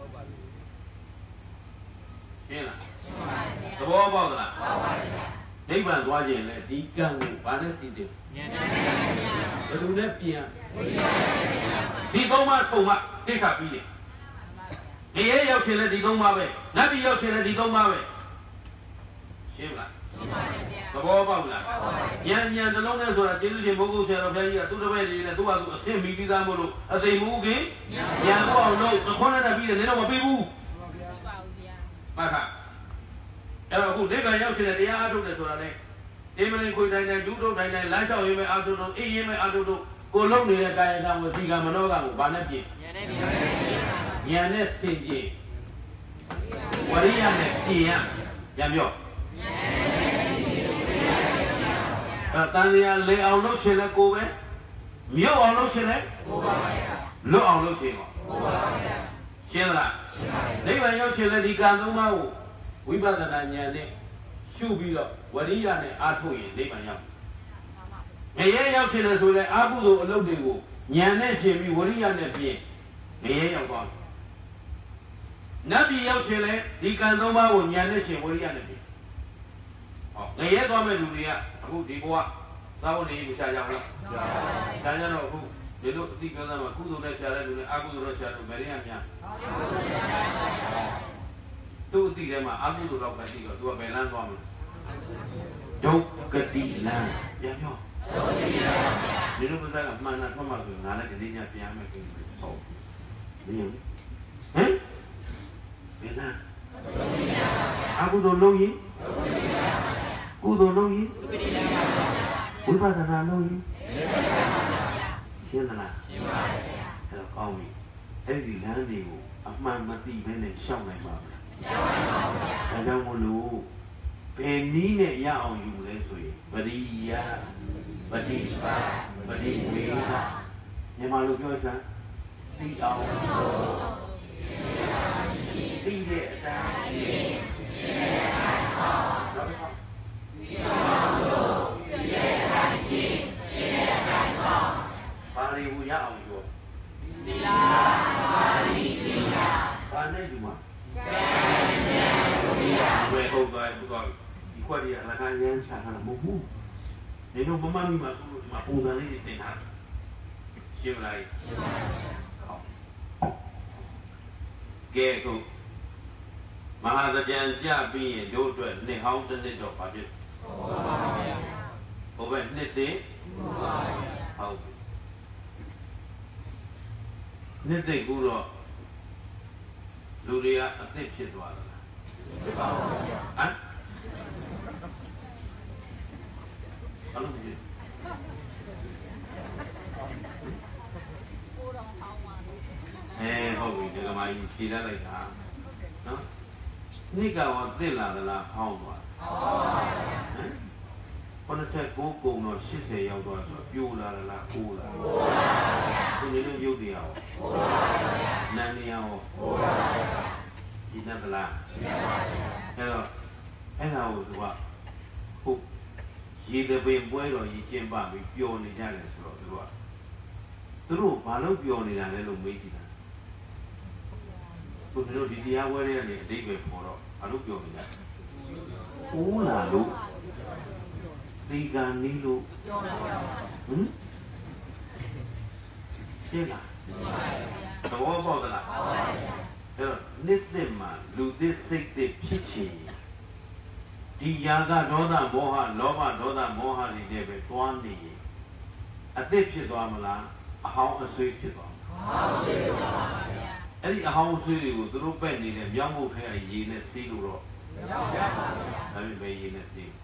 Chê là. Tôi bỏ bao giờ là. Đấy bạn qua gì này đi càng ngủ bán hết gì rồi đúng đấy bia đi đâu mà sầu mà thế sao bia đi ấy yêu chuyện là đi đâu mà vậy nãy đi yêu chuyện là đi đâu mà vậy xem lại tôi bỏ bao là nhà nó lâu nay rồi là chỉ chuyện bố cô xem là bây giờ tôi đã về đi là tôi bảo tôi xem mình đi ra một lúc ở đây mua cái nhà tôi bảo lâu tôi không là bia nên nó mà bia bu mà cả Ê, cô đấy bà nhau xin là đi áo trúc để rồi này. Em mình khôi này chú trúc này lái sau em áo trúc đâu, em áo trúc đâu. Cô lúc này là cái thằng mà xì gà mà nó gàng bán hết gì. Nhà này xin gì. Quả đi nhà này gì à? Làm gì? Ta đi lấy áo lúc xin là cô bé. Miếu áo lúc xin đấy. Lúc áo lúc xin. Xin là. Đấy bà nhau xin là đi càng đâu mà. Wibadana nhà này siêu bị đó, Wadiya này áp thôi đấy mà nhau. Ngày ấy xin là rồi lại áp dụng lâu đi của nhà này xem bị Wadiya này bị ngày ấy nhau con. Nabi xin là đi càng đâu mà của nhà này xem Wadiya này bị. Ngày ấy tôi mới đủ đi à, aku đi qua, sao đi bị sao nhau đó, sao nhau đâu, để lúc đi cái nào mà cứ tụi này sao lại tụi này áp tụi nó sao tụi này nhá. Tôi đi ra mà áp dụng đâu cái gì cả, tôi về lan qua mà. Đâu cái gì là, nhớ nhớ. Nếu nó bây giờ mà nó không mà rồi, nó là cái gì nhá, bây giờ mình phải sầu. Bây giờ, hả? Về lan. Áp dụng lâu gì? Cú đồ lâu gì? Cú bao giờ là lâu gì? Xem là cái là con mình. Cái gì là cái gì của, mà tí bên này sau này mà. Là sao mà lũ về ní này ya ông dùng lấy suy bari ya bari ba bari we ha nhưng mà lúc đó sao đi ông đi để ta đó biết không bari u ya ông dùng đi la bari đi la ba này dùng mà về hôm nay tôi còn đi qua đi là cái nhân sản là một mũ nếu nó mà mà phun ra đấy thì hạt ရှင်းမလားဟုတ်ကဲခုမဟာသကြံကြပြီးရင်တို့အတွက်နှစ်ဟောင်းတစ်နှစ်တော့ဘာဖြစ်ဘုရားနှစ်သိဟုတ်နှစ်သိကူတော့လူတွေကအသစ်ဖြစ်သွားတာဖြစ်ပါဘူးဗျာဟမ်ဘာလို့လဲဟုတ်ပြီဒီကမာကြီးဖြေလိုက်တာနော်နေ့ကတော့သိလာသလားဟောင်းသွား89ကုံတော့80ရောက်သွားဆိုပြိုးလာလားကိုးလာသူနေလို့ရုပ်တရားဟောနာနေရောဒီနတ်လားအဲ့တော့အဲ့ဒါကိုသူကဟုတ်ရေတပင်ပွဲတော်ကြီးကျင်းပပြီးပျော်နေကြတယ်ဆိုတော့သူတို့ဘာလို့ပျော်နေတာလဲလို့မေးကြည့်တာသူတို့ဒီတရားပွဲတွေကနေအတိတ်ပဲပေါ်တော့ဘာလို့ပျော်နေကြဦးလာလို့ဒီကနေ့လို့ဟမ်ရှင်းလားသဘောပေါက်သလားအဲ့တော့နေ့သက်မှာလူသစ်စိတ်သစ်ဖြစ်ချင်ဒီယာကဒေါသမောဟလောဘဒေါသမောဟတွေနဲ့ပဲတွားနေရင်အသစ်ဖြစ်သွားမလားအဟောင်းအဆွေးဖြစ်သွားမလားအဟောင်းအဆွေးဖြစ်သွားပါဗျာအဲ့ဒီအဟောင်းအဆွေးတွေကိုသူတို့ပဲ့နေတဲ့မြောက်မှုထဲအရေးနဲ့စီးလို့တော့မရပါဘူးဗျာဒါပေမဲ့ရေးနဲ့စီး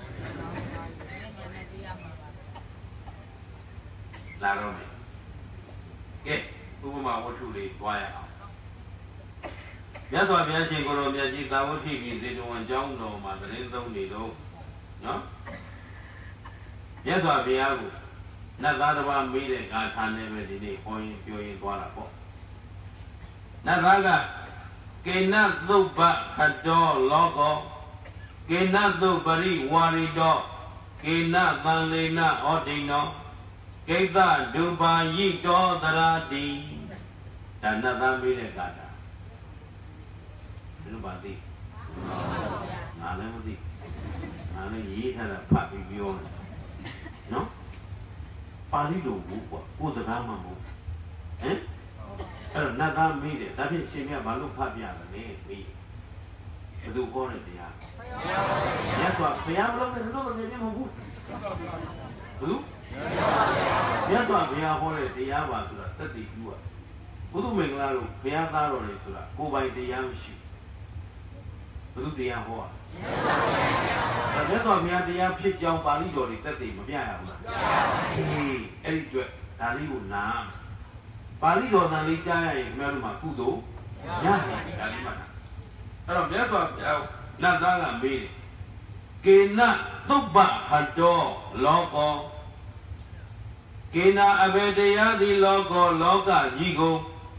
လာတော့မယ်ကဲဥပမာဝတ္ထုလေးတွားရအောင်မြတ်စွာဘုရားရှင်ကိုယ်တော်မြတ်ကြီးသာဝတိပြည်ဇေတဝန်ကျောင်းတော်မှာသတင်းသုံးနေတော့နော်မြတ်စွာဘုရားကိုနတ်သားတစ်ပါးမေးတဲ့ဂါထာနဲ့ပဲဒီနေ့ဟောရင်ပြောရင်သွားတာပေါ့နတ်သားကကေနသုပ္ပခတောလောကောကေနသုပရိဝါရိတောကေနသံလေနဩဒိနောကိတ္တဒုပါယိတောသရတိဒါနတ်သားမေးတဲ့ဂါထာဘယ်လိုပါသိငါလည်းမသိငါလည်းရေးထားတာဖတ်ပြီးပြောတယ်နော်ပါဠိလိုဘူးကွာကိုယ်စကားမှမဟုတ်ဟမ်အဲ့တော့နတ်သားမေးတယ်ဒါဖြင့်ရှင်မြတ်ဘာလို့ဖတ်ပြတယ်လဲမေးဘယ်သူဟောတဲ့တရားမြတ်စွာဘုရားမလို့လည်းလို့လည်းမဟုတ်ဘူးဘူးမြတ်စွာဘုရားဟောတဲ့တရားပါဆိုတာတတိပြုอ่ะဘုသူမင်္ဂလာတို့ဘုရားသားတော်တွေဆိုတာကိုယ်ပိုင်တရားမရှိဘုသူတရားဟောမြတ်စွာဘုရားတရားဖြစ်ကြောင်းပါဠိတော်တွေတက်တည်မပြရဘူးလားပြရပါဘူးအဲ့ဒီအတွက်ဒါလေးကိုနာပါဠိတော်တန်လေးကြားရရင်ခင်ဗျားတို့မှာကုသိုလ်ရတယ်ဒါလေးမှတ်တာအဲ့တော့မြတ်စွာဘုရားနတ်သားကမေးတယ်ကေနသုပ္ပဟတောလောကောကေနအဘေတရားသည်လောကောလောကကြီးကို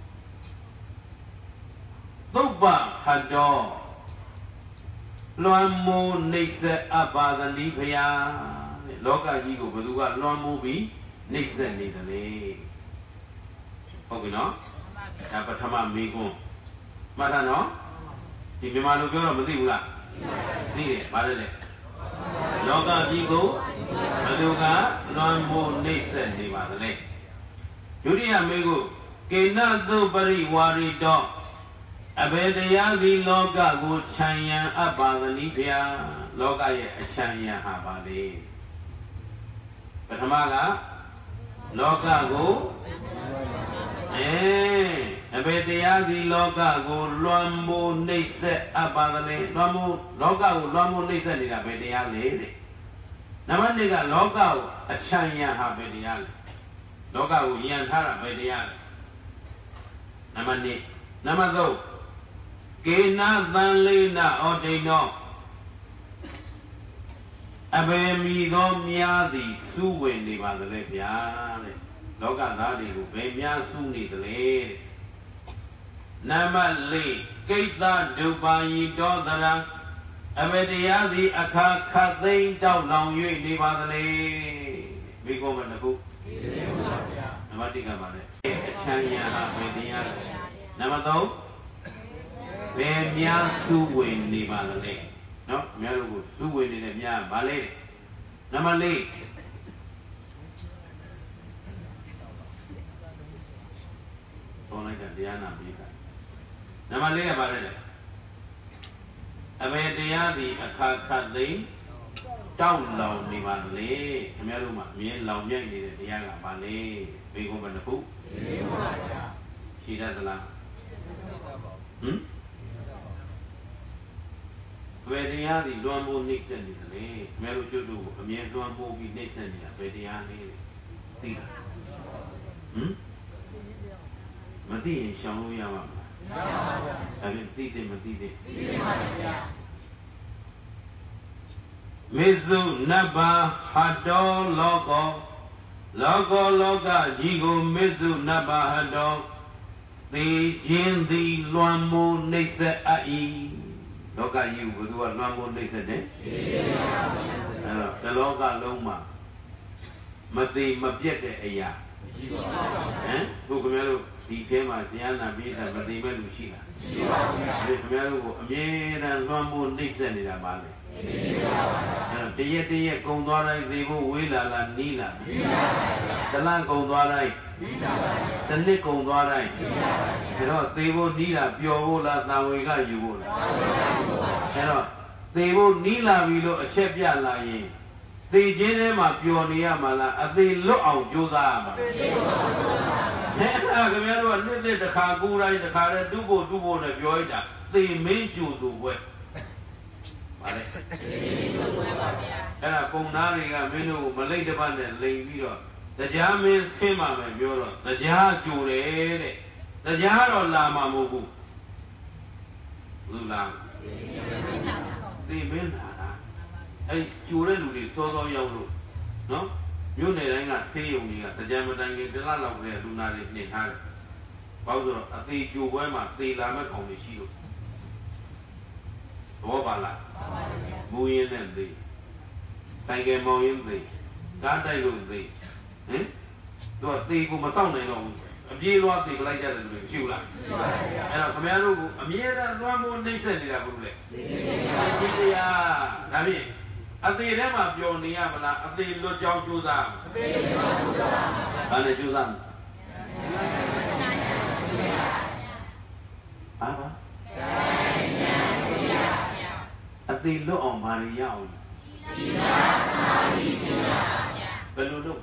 သုပ္ပဟတောလွန်မိုးနှိမ့်ဆက်အပ်ပါသလိဖျားလောကကြီးကိုဘယ်သူကလွန်မိုးပြီးနှိမ့်ဆက်နေတယ်လေဟုတ်ပြီနော်ဒါပထမမေးခွန်းမှတ်တာနော်ဒီမြန်မာလိုပြောတော့မသိဘူးလားသိတယ်ဗါတယ်လေလောကကြီးကိုဘယ်သူကလွန်မိုးနှိမ့်ဆက်နေပါသလဲဒုတိယမေးခွန်းကေနသုပရိဝါရိတောအဘေတရားသည်လောကကိုခြံရံအပ်ပါသလိဗျာလောကရဲ့အခြံရံဟာပါလေပထမကလောကကိုအဘေတရားသည်လောကကိုလွှမ်းမိုးနှိမ့်ဆက်အပ်ပါသလဲလွှမ်းမိုးလောကကိုလွှမ်းမိုးနှိမ့်ဆက်နေတာဘယ်တရားလဲတဲ့နံပါတ်2ကလောကကိုအခြံရံဟာဘယ်တရားလဲလောကကိုယံထားတာဘယ်တရားလဲနံပါတ်2နံပါတ်3ကေနသံလေနဩဒိနောအဘေမီသောများသည်စုဝင်နေပါသလဲဗျာတဲ့လောကသားတွေကိုဘယ်များစုနေသလဲတဲ့နံပါတ်4ကိတ္တဒုပါယိတောသရံအဘေတရားသည်အခါခတ်သိမ်းတောက်လောင်၍နေပါသလဲမိကောမတခုနံပါတ်1ကပါလေအချမ်းရဟာဘယ်တရားလဲနံပါတ်3ဘယ်များစုဝင်နေပါလဲနော်အများတို့ကိုစုဝင်နေတဲ့များဗာလဲနံပါတ်4 တော်လိုက်တာတရားနာပြီးတာနံပါတ်၄ကပါတယ်လေအမေတရားသည်အခါခတ်သိတောက်လောင်နေပါလေခင်ဗျားတို့မှာအမြင်လောင်မြိုက်နေတဲ့တရားကပါလေဘေကုံဘယ်နှခုရှိတတ်သလားဘယ်တရားသည်လွန်မိုးနှိမ့်ဆက်နေတယ်လေခင်ဗျားတို့ကျွတ်တို့ကိုအမြင်လွန်မိုးပြီးနှိမ့်ဆက်နေတာဘယ်တရားလေးသိလားမသိရင်ရှောင်လို့ရပါမလားမရပါဘူးဒါဖြင့်သိတယ်မသိတယ်သိပါဗျာမေဇုနဗ္ဗဟတောလောကောလောကကြီးကိုမေဇုနဗ္ဗဟတောသေခြင်းသည်လွန်မိုးနှိမ့်ဆက်အပ်၏လောကကြီးကိုဘယ်သူကလွန်မိုးနှိမ့်ဆက်တယ်အဲ့တော့ဒီလောကလုံးမှာမသိမပြတ်တဲ့အရာဟမ်ဘုခင်ဗျားတို့ဒီထဲမှာတရားနာပြီးတာမသိမဲ့လူရှိလားရှိပါဘူးဗျာခင်ဗျားတို့ကိုအမြဲတမ်းလွှမ်းမိုးနှိမ့်ဆက်နေတာပါလေရှိပါဘူးဗျာတရက်ကုံသွားတိုင်းသိဖို့ဝေးလာလားနီးလားနီးပါဘူးဗျာတလန့်ကုံသွားတိုင်းနီးပါဘူးဗျာတနစ်ကုံသွားတိုင်းနီးပါဘူးဗျာဒါတော့သိဖို့နီးတာပျော်ဖို့လားတာဝေကယူဖို့လားအဲ့တော့သိဖို့နီးလာပြီလို့အချက်ပြလာရင်သိခြင်းထဲမှာပျော်နေရမှာလားအသေးလွတ်အောင်ကြိုးစားရမှာအဲ့ဒါခင်ဗျားတို့ကနှစ်တစ်ခါကိုယ်တိုင်းတစ်ခါတည်းတူဖို့နဲ့ပြောလိုက်တာသေမင်းကျူဆိုပွဲပါလေသေမင်းကျူပွဲပါဗျာအဲ့ဒါပုံသားတွေကမင်းတို့ကိုမလိမ့်တစ်ပတ်နဲ့လိန်ပြီးတော့တရားမင်းဆင်းပါမယ်ပြောတော့တရားကျူတယ်တဲ့တရားတော့လာမှာမဟုတ်ဘူးဘူးလားသေမင်းလာတာအဲ့ကျူတဲ့လူတွေစောစောရောက်လို့နော်မြို့နယ်တိုင်းကဆေးရုံတွေကတရားမတိုင်ခင်တလလောက်နဲ့လူနာတွေနှိမ့်ထားတယ်။ဘာလို့ဆိုတော့အသေးကျိုးပွဲမှာသေလာမဲ့ကောင်တွေရှိလို့သဘောပါလား။ပါပါဗျာ။မူရင်းနဲ့သေဆိုင်ကယ်မောင်းရင်းသေကားတိုက်လို့သေဟင်တော့သေကိုမဆောင်နိုင်တော့ဘူးအပြေးလွှားသေပလိုက်ကြတယ်လို့ရှိဘူးလားရှိပါဗျာ။အဲ့တော့ခင်ဗျားတို့ကအမြဲတမ်းလွှမ်းမိုးနှိမ့်ဆက်နေတာဘူးလေ။သိပါဗျာ။ဒါဖြင့်အသေးထဲမှာပျော်နေရမလားအသေးလွတ်ကြောင်းကြိုးစားအသေးလွတ်ကြောင်းကြိုးစားဘာနဲ့ကြိုးစားဘာအသေးလွတ်အောင်ဘာတွေရအောင်ဘယ်လိုလုပ်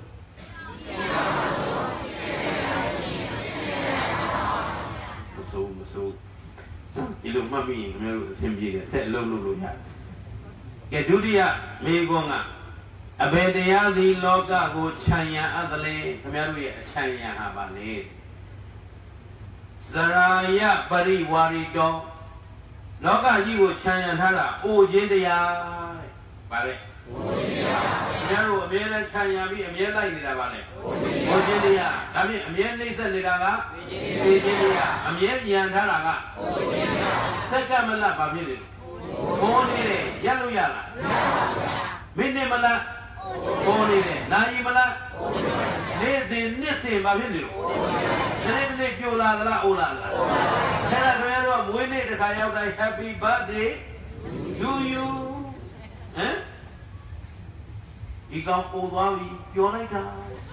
မစိုးဒီလိုမှတ်မိရင်ခင်ဗျားတို့အဆင်ပြေတယ်ဆက်လုပ်လို့ရတယ်ကဲဒုတိယမေကွန်းကအဘယ်တရားသည်လောကကိုခြံရံအပ်သလဲခင်ဗျားတို့ရဲ့အခြံရံဟာပါလေဇရာယပရိဝါရီတောလောကကြီးကိုခြံရံထားတာအိုခြင်းတရားတဲ့ဗါလေအိုခြင်းတရားခင်ဗျားတို့အမြဲတမ်းခြံရံပြီးအမြဲလိုက်နေတာပါလေအိုခြင်းတရားဒါဖြင့်အမြဲနှိမ့်ဆက်နေတာကအိုခြင်းတရားအမြဲရံထားတာကအိုခြင်းတရားစက္ကမလဘာဖြစ်လဲဘောနေတယ်ရက်လို့ရလားမရပါဘူးဗျာမိနစ်မလားဘောနေတယ်နာရီမလားနေ့စဉ်နှစ်စဉ်ဘာဖြစ်နေလို့ဒီနေ့ပြိုလာသလားအိုလာလားအဲ့ဒါခင်ဗျားတို့ကမွေးနေ့တစ်ခါရောက်တိုင်း Happy birthday to you ဟမ်ဒီကောင်ပို့သွားပြီပြောလိုက်တာ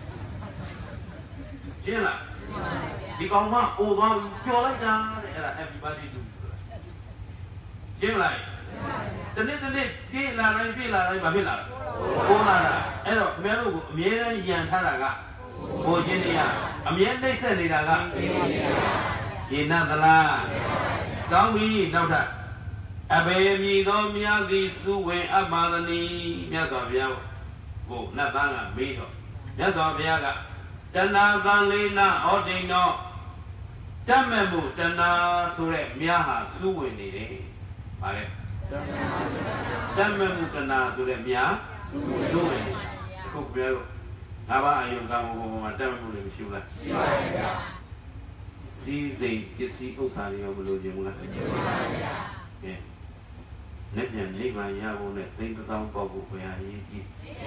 ရှင်းလားဒီကောင်မအိုသွားပြီပြောလိုက်တာတဲ့အဲ့ဒါ Happy birthday to you ရှင်းလားတနေ့ပြေးလာတိုင်းမဖြစ်လာဘူးလာတာအဲ့တော့ခင်ဗျားတို့ကိုအမြဲတမ်းယံထားတာကဘိုးချင်းတရားအမြဲနှိမ့်ဆက်နေတာကဂျေနသလားကောင်းပြီနောက်ထပ်အဘေမြည်သောမြတ်သည်စုဝင်အပ်ပါသနည်းမြတ်စွာဘုရားကိုနတ်သားကမေးတော့မြတ်စွာဘုရားကတဏှာသံလေးနာဟောတိန်တော့တတ်မဲ့မှုတဏှာဆိုတဲ့မြတ်ဟာစုဝင်နေတယ်ဗါလေတတ်မဲ့မှုတဏှာဆိုတဲ့မြတ်စုဝင်နေအခုပြောလို့ငါးပါးအယုံကောင်းဘုံမှာတတ်မဲ့မှုတွေမရှိဘူးလားရှိပါရဲ့ဗျာစီစိတ်ပစ္စည်းဥစ္စာတွေရောမလို့ခြင်းဘူးလားမရှိပါဘူးဗျာကဲလက်ပြန်နိဗ္ဗာန်ရဖို့နဲ့သိတဲ့တောင်းပေါ့ဖို့ဘယ်ဟာရေးကြည့်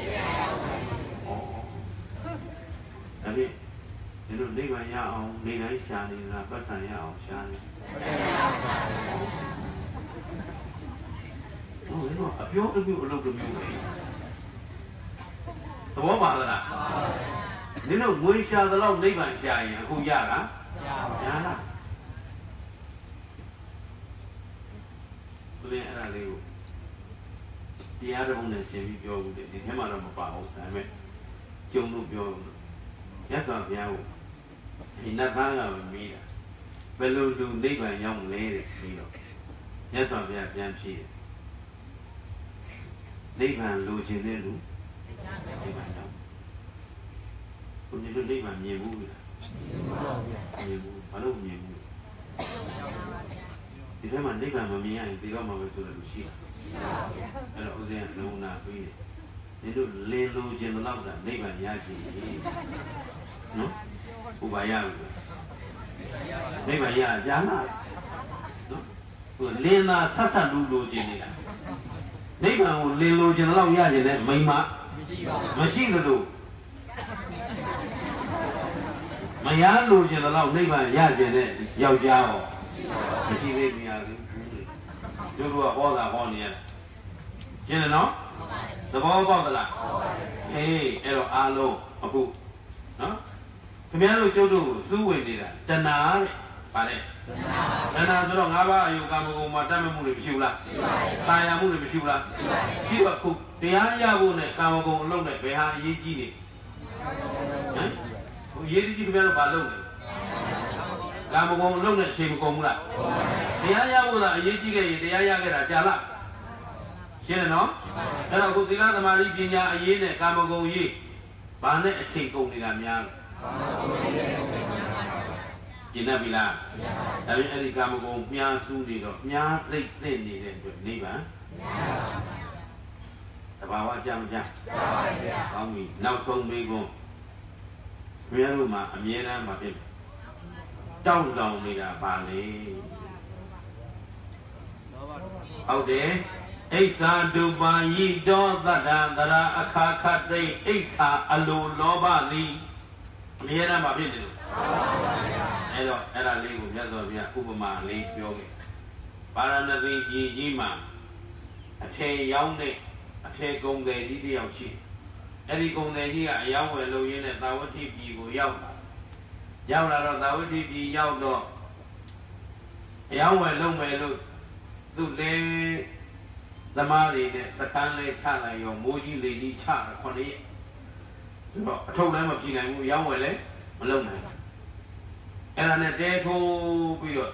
အဲ့ဒီတို့နိဗ္ဗာန်ရအောင်နေတိုင်းရှာနေတာပတ်စံရအောင်ရှာနေဟုတ်လေတော့အပြောအပြုအလုပ်တစ်မျိုးပဲသဘောပါလားနင်တို့ငွေရှာသလောက်နိဗ္ဗာန်ရှာရင်အခုရလား Jala. Boleh ada lagi. Dia ada orang yang sendiri biar udah. Ini cuma orang apa? Tapi jomlu biar. Ya soal biar. Ini nak bangga bermira. Belum tu ni banyak yang leh mira. Ya soal biar biar sih. Ni banyak lu jenis lu. Ni banyak. Punya tu ni banyak nyebu lah. Nyebu. Baru nyebu. Di mana ni banyak mamia yang tidak mahu betul lucia. Kalau usia nuna pun itu lelu jenis lau dah ni banyak sih. No, ubaya tu. Ni banyak jangan. No, lena sasa lulu jenis lah. Ni banyak lelu jenis lau ya jenis mima. Masih tu. Maya lu jenis lau ni banyak ya jenis yau jauh. Masih ni biar tu. Juru apa dah apa ni? Jenis no? Sebab apa tu lah? Elo alo aku, no? Kemudian lu juru suwe ni lah. Dana, pada. Dana tu orang apa? Ayu kamu mata memulai bersiulah. Tayang mulai bersiulah. Siapa aku? Dia ya bu ni kamu kau long ni behar ye ji ni. Ye ji kemudian balong ni. Kamu kau long ni siapa kau mula? Dia ya bu lah ye ji ke dia ya ke dah jalan. Siapa no? Kalau aku tinggal temari punya ye ni kamu kau ye. Mana asyik kau ni ramai. Jina bila. Tapi ada kamu kau punya suri tu, punya seiten ni ni bah. Bawa jam-jam. Kami nak song mereka. Mereka rumah, mereka macam tahu ni dah balik. Okey. Isa Dubai do dada akak Isa alu loba ni. Mereka macam ni. Era lego biasa biasa upama lego. Para nabi ji ma. Aceh yang ni. Aceh công nghệ đi điều trị, cái công nghệ gì à, giao về lâu như này tao có thi gì của giao là rồi tao có thi gì giao rồi, giao về lâu tụi lên, làm mà đi nè, sát can lên cha là dùng mua gì lấy đi cha là con đi, rồi trong đấy mà chỉ này mua giao về lấy, mà lâu này, cái là này để thu bây giờ,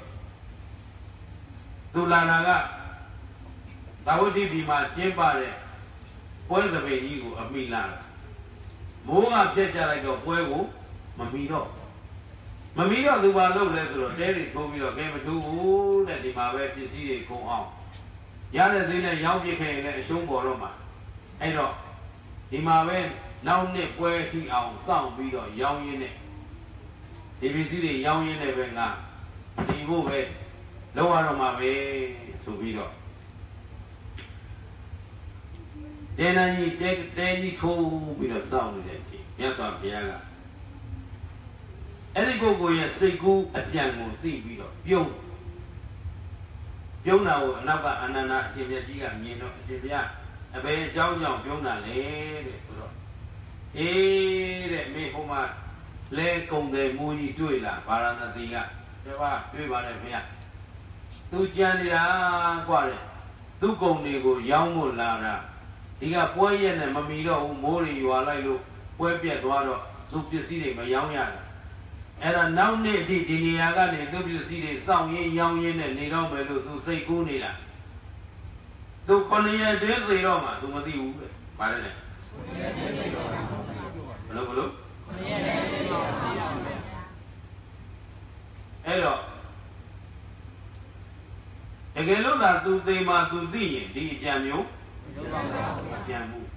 tụi là cái, tao có thi gì mà chế ba đấy. Quay về về gì của mình là bố ngáp chết ra lại cái quay của mà mình đó từ bao lâu rồi để thì thôi bây giờ cái mà thu để đi mà về cái gì cũng ao giá là gì này giáo viên này lại xuống bỏ rồi mà hay rồi đi mà về nấu nếp quay thì ao xong bây giờ giáo viên này thì cái gì thì giáo viên này về là đi vô về lâu rồi mà về số bây giờ để này để gì thu bây giờ sao như thế chứ, nhớ sao bây giờ là, cái cô ya xây cũ ở trang một tí bây giờ, biong nào cả anh xem ra chỉ cả nhìn nó xem ra, bây cháu nhỏ biong là để rồi, để mấy hôm mà lễ công đề mua gì chơi là, bà là gì cả, thế ba, chơi bà này phải à, tôi chơi đi ra qua đây, tôi công đề của giáo một là đi cả quay về này mà mình đâu mua đi vào lại luôn quay biệt vào đó giúp cho xí để mà giáo nhà ấy là nấu nè thì nhà cái này giúp cho xí để sau như giáo như này này đâu mà được tôi xây cũ này là tôi còn này đến gì đâu mà tôi mới đi uống bà đây này hello hello cái lúc là tôi tìm mà tôi đi chạm nhú chạm mũ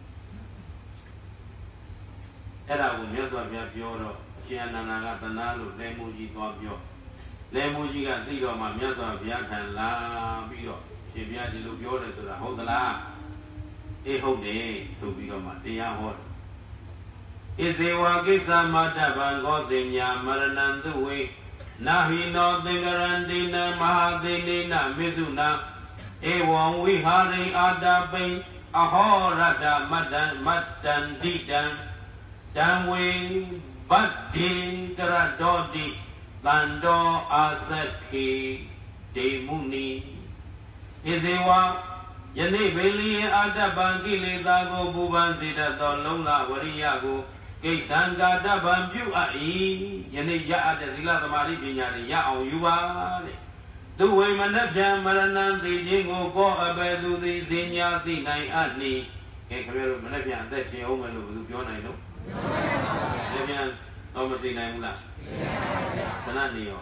အဲ့ဒါကိုမြတ်စွာဘုရားပြောတော့အရှင်အနန္ဒာကတဏှာလို့လဲမိုးကြီးသွားပြောလဲမိုးကြီးကသိတော့မှမြတ်စွာဘုရားထံလာပြီးတော့ရှင်ဘုရားဒီလိုပြောတယ်ဆိုတာဟုတ်သလားအေးဟုတ်တယ်ဆိုပြီးတော့မှတရားဟောတယ်ဣဇေဝကိစ္စမတ္တဗံဂောဇိညာမရဏံသူဝေနာဟိနောသင်္ကရန္တိနမဟာသေနေနမေစုနာဧဝံဝိဟာရိအာတာပိအဟောရတ္တမတ္တံတိတံတံဝေဘတ်တိကရတောတိ Tando Asaki Demuni Isewa Yane Beli Adabangi Ledago Buban Zida Dolonga Wariago Gaysanga Daban View Ai Yane Ya Adila the Mari Pinyari Ya on Yuba The way Manapja Maranan the Jingo Go Abedu the Zinya the Nai Adni Kamero Manapia that's the Omen of the Piona no Levian over the Namla Cananio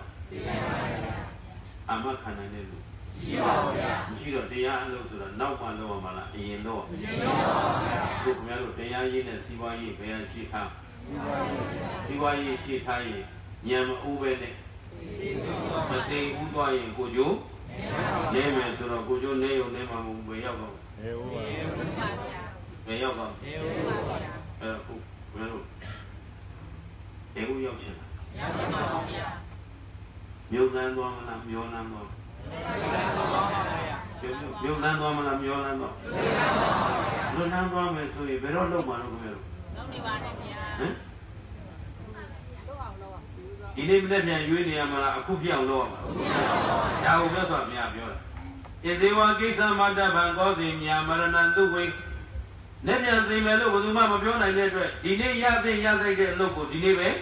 Amakananelu Giro de Yano to the Napa Loma in law. Kumelo de Yayin and Siwayi, Bayan Shita Siwayi Shitai, Yam Ubene. But they Ubai and Gojo, name and sort of Gojo, Neo, Nema Bayago. Bayago. Euyosha. Yonan Wamana, Yonan. Yonan Wamana, Yonan. Yonan Wamana, so you better know one of them. He named them Uniamana, Kupia Law. Now, that's what we have. If they want to get some other bangos in Yamaran do way, then they may look with Mamma Biona and Nedre. Dine Yazi Yazi local, Dine.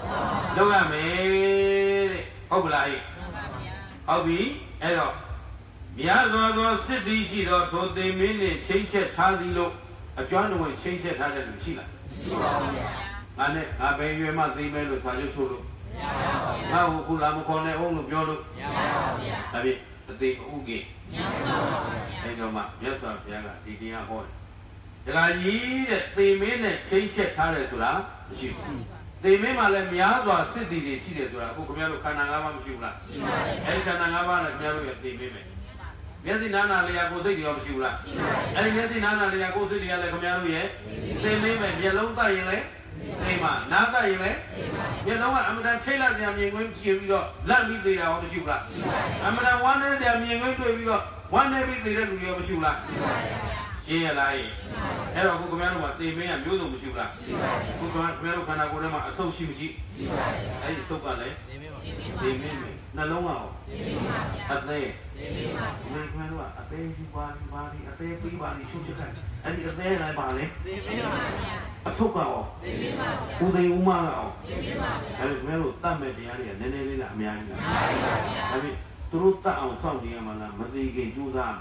Logame, Oblai. Obi, Edo. Miazo City, she told the minute, change it, Tazilo. A John will change it, had a Sheila. And I beg you, my email was Sajusulu. How could I call their own of Yolo? I mean, the Ugi. And your map, yes, sir, Yaga, Didia Hall. The minute, change it, Taresula, she. They may not let me out of city, they see this, who come out of Kananga Shula. And Kananga and Mary at the Mime. Yes, in Nana Leago City of Shula. And yes, in Nana Leago City, I come out here. They may make yellow dialect. They might not dialect. You know what? I'm going to tell them I'm going to give you let me the out of Shula. I'm going to wonder them you're going to give you one every day of Shula. She alive. Hello, who come out they may have used them Shula. Who come out can I go to my associate? I is so bad. They may me. No longer. At they. A baby body, a baby body, shoot and it's there I body. A soka. Who they Uma. I will well done by the area, Nenela Miami. I mean, through town, some the Amala, Madi Juza.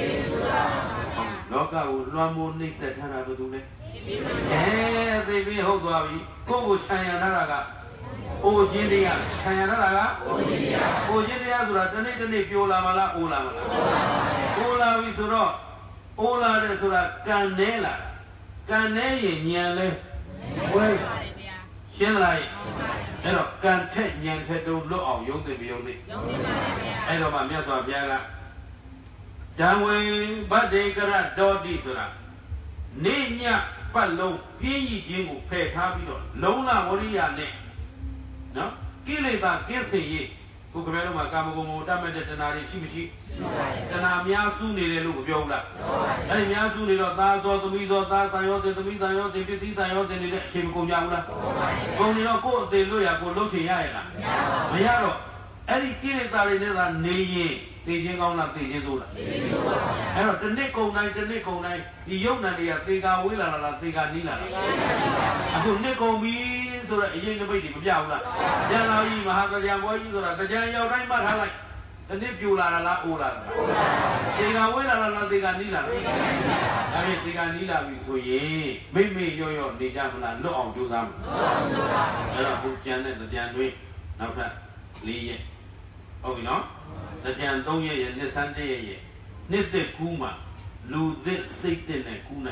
Loka would Ramon said, Hana do it. Eh, they may hold Wabi, Kobo China Naraga. Oh, Jindia, China, oh, Jindia, the Nate, Yola Mala, Ola Mala. Ola Visura, Ola Resura, Canela, Canay, Yale, well, Shenlai, Hello, can take Yantedo look of Young the Bioli. Hello, my Miasa Biala. Janway, but they got a dog diesel. Nenya, Palo, Pii Jingu, Pay Habito, Lola, Waria, Ne. No? Kill it, guess ye. Who come out of my Kamago, Damadet and Ari Shimishi. And I'm Yasuni, look of Yola. And Yasuni, Dazo, the Mizo, Dayos, and the Mizayos, and 50 Dayos, and the Chimco Yala. Only no court, they look at Golochi Yana. Mayaro, any kill it are in a Nay, they hang on like the Jezula. And the nickel night, the Yona, they got Willa, they got Nila. I could nickel me. So that you can be Yala. Yana, you have the young boy, the Jaya right, but I like the Nipula la Ola. They got Willa, they got Nila. I mean, they got Nila with so ye. Maybe you're the Jamala, no on to them. I put Janet, the Janway, now that Lee. Oh, you know, the Jan Doye and the Sunday. Nip the Kuma, lose this Satan and Kuna.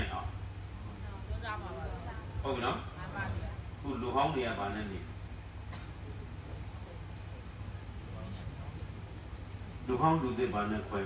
Oh, you know. Who do how they are banning. Do how do they ban a quail?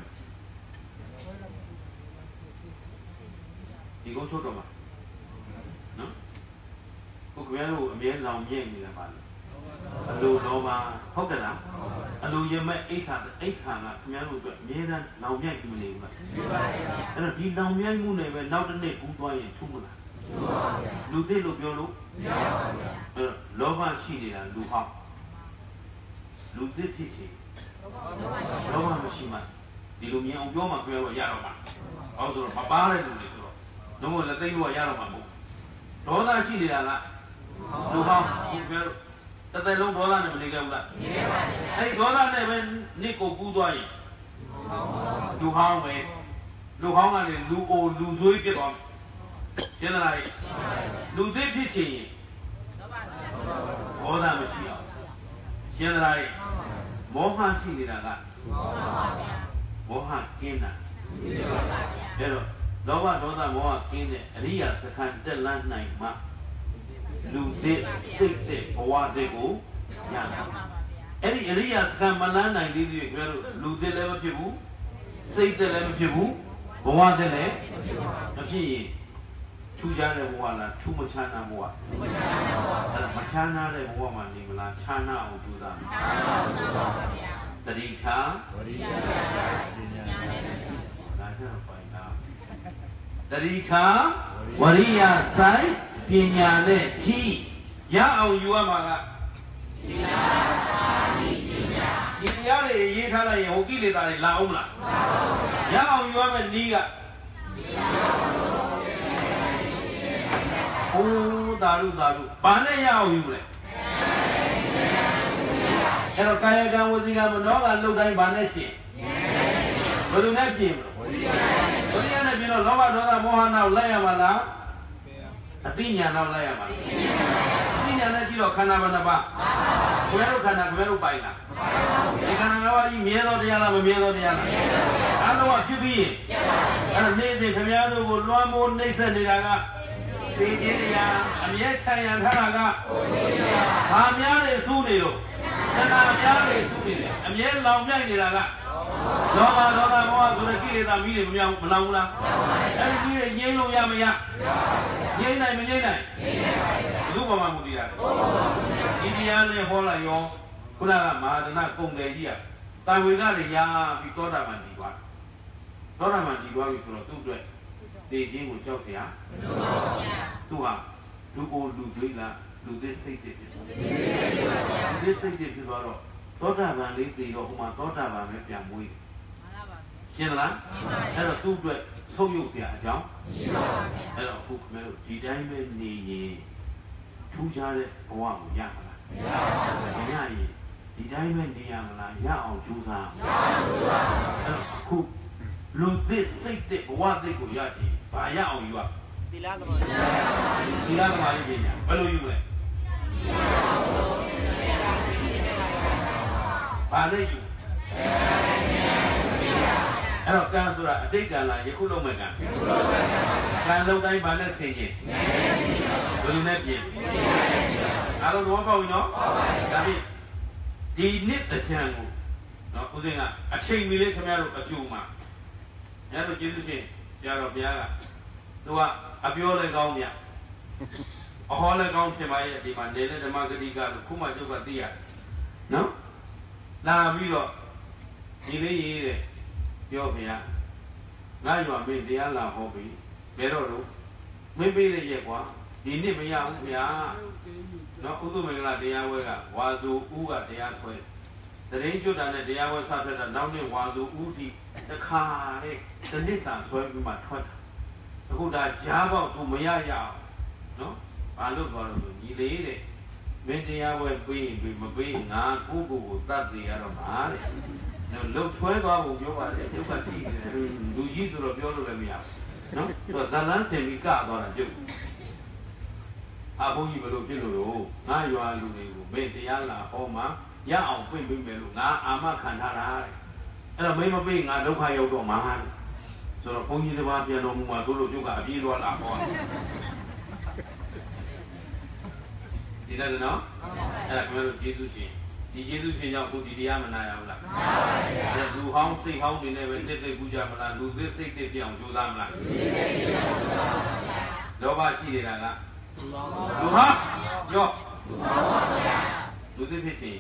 You go to Roma. No? Cook a mere long yang in the ban. A low Roma, Hogana. A low you met 800, Mialu, Miran, now yang to name. And a big long yang moon, now the name who buy in Tumula. Do they look your look? Lova Shidi and Luha. လူသစ်ဖြစ်ချင်လောဘမရှိမှဒီလိုမြင်အောင်ပြောမှပြောလို့ရတော့မှာဟောဆိုတော့မပါတဲ့လူတွေဆိုတော့လုံးဝလက်သိလို့ရတော့မှာမဟုတ်ဒေါသရှိနေတာကလူဟောင်းပြောလို့တစ်သက်လုံးဒေါသနဲ့မနေကြဘူးလားနေပါဘူးအဲ့ဒေါသနဲ့ပဲနှစ်ကိုကူးသွားရင်လူဟောင်းပဲလူဟောင်းကလည်းလူအိုလူဆွေးဖြစ်သွားရှင်းလားလူသစ်ဖြစ်ချင်ရင်ဒေါသမရှိအောင်ရှင်းလားမောဟရှိနေတာကမောဟကင်းတာအဲ့တော့လောဘဒေါသမောဟကင်းတဲ့အရိယာစခန်းတက်လန်းနိုင်မှလူသစ်စိတ်သစ်ဘဝသစ်ကိုရတယ်အဲ့ဒီအရိယာစခန်းမလန်းနိုင်သေးသေးပြောလို့လူသစ်လည်းမဖြစ်ဘူးစိတ်သစ်လည်းမဖြစ်ဘူးဘဝသစ်လည်းမဖြစ်ရင်ထူးခြားတဲ့ဘဝလားထူးမချမ်းသာဘဝအဲ့ဒါမချမ်းသာတဲ့ဘဝမှာနေမလားချမ်းသာအောင်ကြိုးစားမယ်တတိထာဝရိယဒါကြောင့်ပိုင်တာတတိထာဝရိယဆိုင်ပညာနဲ့ကြီးရအောင်ယူရမှာကဒီတရားတွေရေးထားလိုက်ရင်ဟိုကိလေသာတွေလာအောင်မလားရအောင်ယူရမယ်နီးကโอ้သာရုဘာနဲ့ရအောင်ယူမလဲအဲ့တော့ကာယကံဝစီကံမနောကလှုပ်တိုင်းဘာနဲ့ရှင်ဘယ်လိုနဲ့ပြင်မလဲဝိရိယနဲ့ပြင်တော့လောဘဒေါသမောဟနောက်လိုက်ရမှာလားအသိဉာဏ်နောက်လိုက်ရမှာလားအသိဉာဏ်နဲ့ကြည့်တော့ခန္ဓာဘယ်နှပါကိုယ်တို့ခန္ဓာကိုယ်တို့ပိုင်လားဒီခန္ဓာငါးပါးကြီးမြဲသောတရားလားမမြဲသောတရားလားအဲ့တော့ဖြစ်ပြီးရင်အဲ့တော့နေ့စဉ်ခင်ဗျားတို့ကိုလွှမ်းမိုးနှိမ့်ဆက်နေတာကဒီခြင်းတရားအမြဲချမ်းရံထားတာကဘာများတွေစူးနေလို့တဏှာများတွေစူးနေတယ်အမြဲလောင်မြိုက်နေတာကလောဘဒေါသမောဟဆိုတဲ့ကိလေသာမိတွေမလောင်ဘူးလားအဲ့ဒီကြီးငြိမ်းလို့ရမရငြိမ်းနိုင်မငြိမ်းနိုင်ဘုရားမှာမူတည်တာဒီတရားနဲ့ဟောလိုက်ရောခုနကမဟာဒနာကုန်တယ်ကြီးကတာဝေကတွေရာပြီးသောတာပန်တည်သွားသောတာပန်တည်သွားပြီဆိုတော့သူ့အတွက်တေခြင်းကိုကြောက်เสียသူဟာလူကိုလူသွေးလားလူသစ်စိတ်သစ်ဖြစ်သွားလူသစ်စိတ်သစ်ဖြစ်သွားတော့သောတာပန်လေးတည်တော့ဟိုမှာသောတာပန်ပဲပြန်မွေးရှင်းလားအဲ့တော့သူ့အတွက်ဆုံးယုတ်เสียအကြောင်းအဲ့တော့အခုခင်ဗျားတို့ဒီတိုင်းပဲနေရင်ထူးခြားတဲ့ဘဝကိုရမှာလားမရရင်ဒီတိုင်းပဲနေရမလားရအောင်ကြိုးစားအဲ့တော့အခုလူသစ်စိတ်သစ်ဘဝသစ်ကိုရချင်ဘာရအောင်ယူရသီလသမာဓိပညာဘယ်လိုယူလဲဘာလဲယူအဲ့တော့ကံဆိုတာအတိတ်ကံလားယခုလုံးမဲ့ကံကံလုံးတိုင်းဘာနဲ့ဆင်ခြင်းဘယ်လိုနဲ့ပြင်အားလုံးတော့ပေါ့ပြီနော်ဒါဖြင့်ဒီနှစ်တချံကိုနော်ဦးစင်းကအချိန်မီလေးခင်ဗျားတို့အကျိုးမှာညတို့ကျေးဇူးရှင်ဆရာတော်ဘုရားကသူကအပြောလည်းကောင်းမြတ်အဟောလည်းကောင်းဖြစ်ပါရဲ့ဒီမှာနေတဲ့ဓမ္မဂတိကလို့ခုမှကျုပ်ကသိရတယ်နော်လာပြီးတော့ဒီလေးရေးတဲ့ပြောဘုရားငါ့ရွာမင်းတရားလာဟောပြီဘယ်တော့လို့မင်းပေးတဲ့ရက်ကွာဒီနှစ်မရဘူးဗျာနော်ဥဒ္ဓမင်္ဂလာတရားဝဲကဝါစုဦးကတရားဆွဲတရင်ကျွတ်တာနဲ့တရားဝဲစဖက်တာနောက်နေ့ဝါစုဦးဒီတခါတဲ့တနစ်စာဆွဲပြီးမှထွက်တာအခုဒါကြားပေါက်သူမရရအောင်နော်ဘာလို့ပြောလို့ညီလေးတဲ့မင်းတရားဝဲပေးရင်မပေးငါကိုကိုတတ်သေးရတော့မှာတဲ့နော်လှုပ်ဆွဲသွားဖို့ပြောပါတယ်ကျုပ်ကကြည့်တယ်လူကြီးဆိုတော့ပြောလို့လည်းမရဘူးနော်သူဇလန်းစင်ပြီးကသွားတာကျုပ်အဘုန်းကြီးဘယ်လိုဖြစ်လို့ငါရွာလူတွေကိုမင်းတရားလာဟောမှာရအောင်ပြင်ပေးမယ်လို့ငါအာမခံထားတာတဲ့အဲ့တော့မင်းမပေးငါဒုက္ခရောက်တော့မှာတဲ့ဆိုတော့ဘုန်းကြီးတစ်ပါးပြန်တော်မူမှာဆိုလို့ကျုပ်ကအပြေးသွားလာဟောဒီလည်းနော်အဲ့ဒါကျွန်တော်တို့ကျေးဇူးရှင်ဒီကျေးဇူးရှင်ကြောင့်အခုဒီတရားမနာရဘူးလားမှန်ပါဗျာလူဟောင်းစိတ်ဟောင်းတွေနဲ့ပဲတစ်သိပူကြမလားလူသစ်စိတ်သစ်ပြောင်းကြိုးစားမလားလောဘရှိနေတာကလူဟာရောလူသစ်ဖြစ်ရှင်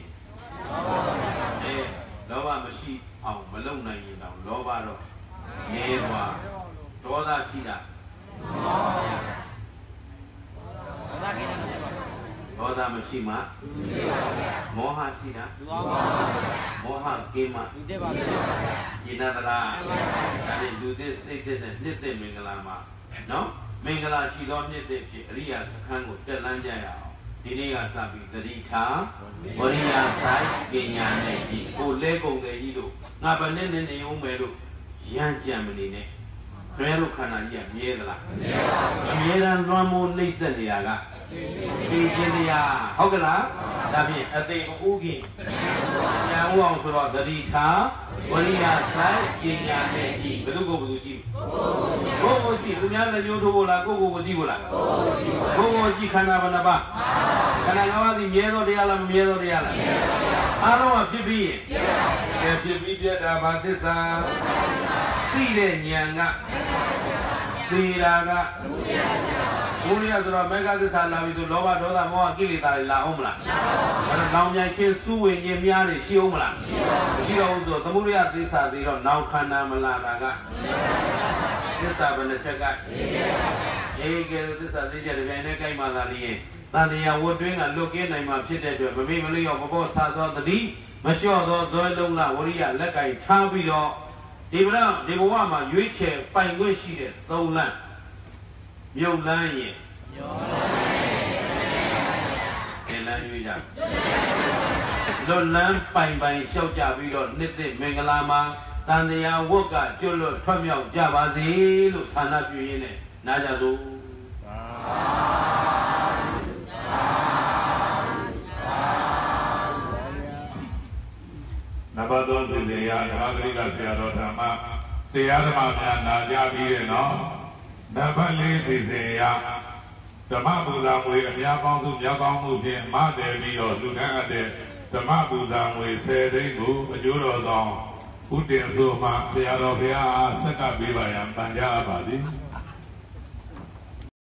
လောဘမရှိအောင်မလုံနိုင်ရင်တော့လောဘတော့နေသွားဒေါသရှိတာဒေါသမရှိမှမောဟရှိတာမောဟကိမရှင်းသလားဒါနဲ့လူသစ်စိတ်သစ်နဲ့နှစ်သက်မင်္ဂလာမှာနော်မင်္ဂလာရှိသောနှစ်သက်ဖြစ်အရိယာစခန်းကိုတက်လန်းကြရအောင်ဒီနေ့ကစပြီးသတိထားဝရိယဆိုင်ပညာနဲ့ကြည့်ကိုလဲကုန်တယ်ကြီးတို့ငါဗနဲ့နဲ့နေအောင်မယ်လို့ရမ်းကြံမနေနဲ့ဘယ်လိုခန္ဓာကြီးကမြဲသလားမမြဲတာလွှမ်းမိုးနှိမ့်ဆက်နေတာကသိခြင်းတရားဟုတ်ကလားဒါဖြင့်အသိဥခင်ညာဥအောင်ဆိုတော့သတိထားဝရိယဆိုင်ပညာနဲ့ကြည့်ဘယ်သူကိုဘယ်သူကြည့်ကိုကြည့်သူများလည်းညှိုးထိုးဖို့လားကိုကြည့်ဖို့လားကိုကြည့်ခန္ဓာဘယ်နှပါခန္ဓာ၅ပါးဒီမြဲသောတရားလားမမြဲသောတရားလားအားလုံးကဖြစ်ပြီးရင်ဖြစ်ပြီးပြတ်တာဘာသစ္စာသိတဲ့ဉာဏ်ကသေတာကဘုရားဆိုတော့မေဃသစ္စာလာပြီဆိုလောဘဒေါသမောဟကိလေသာတွေလာအောင်မလားအဲ့တော့နောင်မြိုင်ချင်းစူးဝင်ခြင်းများနေရှိအောင်မလားမရှိတော့ဘူးဆိုသမုဒယသစ္စာသေးတော့နောက်ခန္ဓာမလာတာကသစ္စာဘယ်နှချက်ကအေကဲသစ္စာလေးချက်တစ်ပြိုင်တည်းကြိုက်မှသာလေတန်တရားဝတ်တွင်းကလွတ်ကင်းနိုင်မှာဖြစ်တဲ့အတွက်မမေ့မလျော့မပေါ်ဆာသောတတိမလျှော့သောဇွဲလုံးလားဝရိယလက်ကင်ထားပြီးတော့ဒီဘဝမှာရွေးချယ်ပိုင်ခွင့်ရှိတဲ့သုံးလမ်းမြုပ်လန်းရင်ဒီလမ်းရွေးကြလွတ်လန်းပိုင်လျှောက်ကြပြီးတော့နှစ်သက်မင်္ဂလာမှာတန်တရားဝတ်ကကျွတ်လွတ်ထွက်မြောက်ကြပါစေလို့ဆန္ဒပြုရင်းနဲ့နားကြသို့နံပါတ်3စီစဉ်ရဓမ္မဂရိကဆရာတော်ဓမ္မတရားဓမ္မများနာကြပြီးတဲ့နော်နံပါတ်4စီစဉ်ရဓမ္မပူဇာငွေအများကောင်းစုမြောက်ကောင်းမှုဖြင့်မတည်ပြီးတော့လူတန်းအပ်တဲ့ဓမ္မပူဇာငွေ10သိန်းကိုအကျိုးတော်ဆောင်ဥတည်ဆိုမှဆရာတော်ဘုရားဆက်ကပေးပါရန်ပန်ကြားပါသည်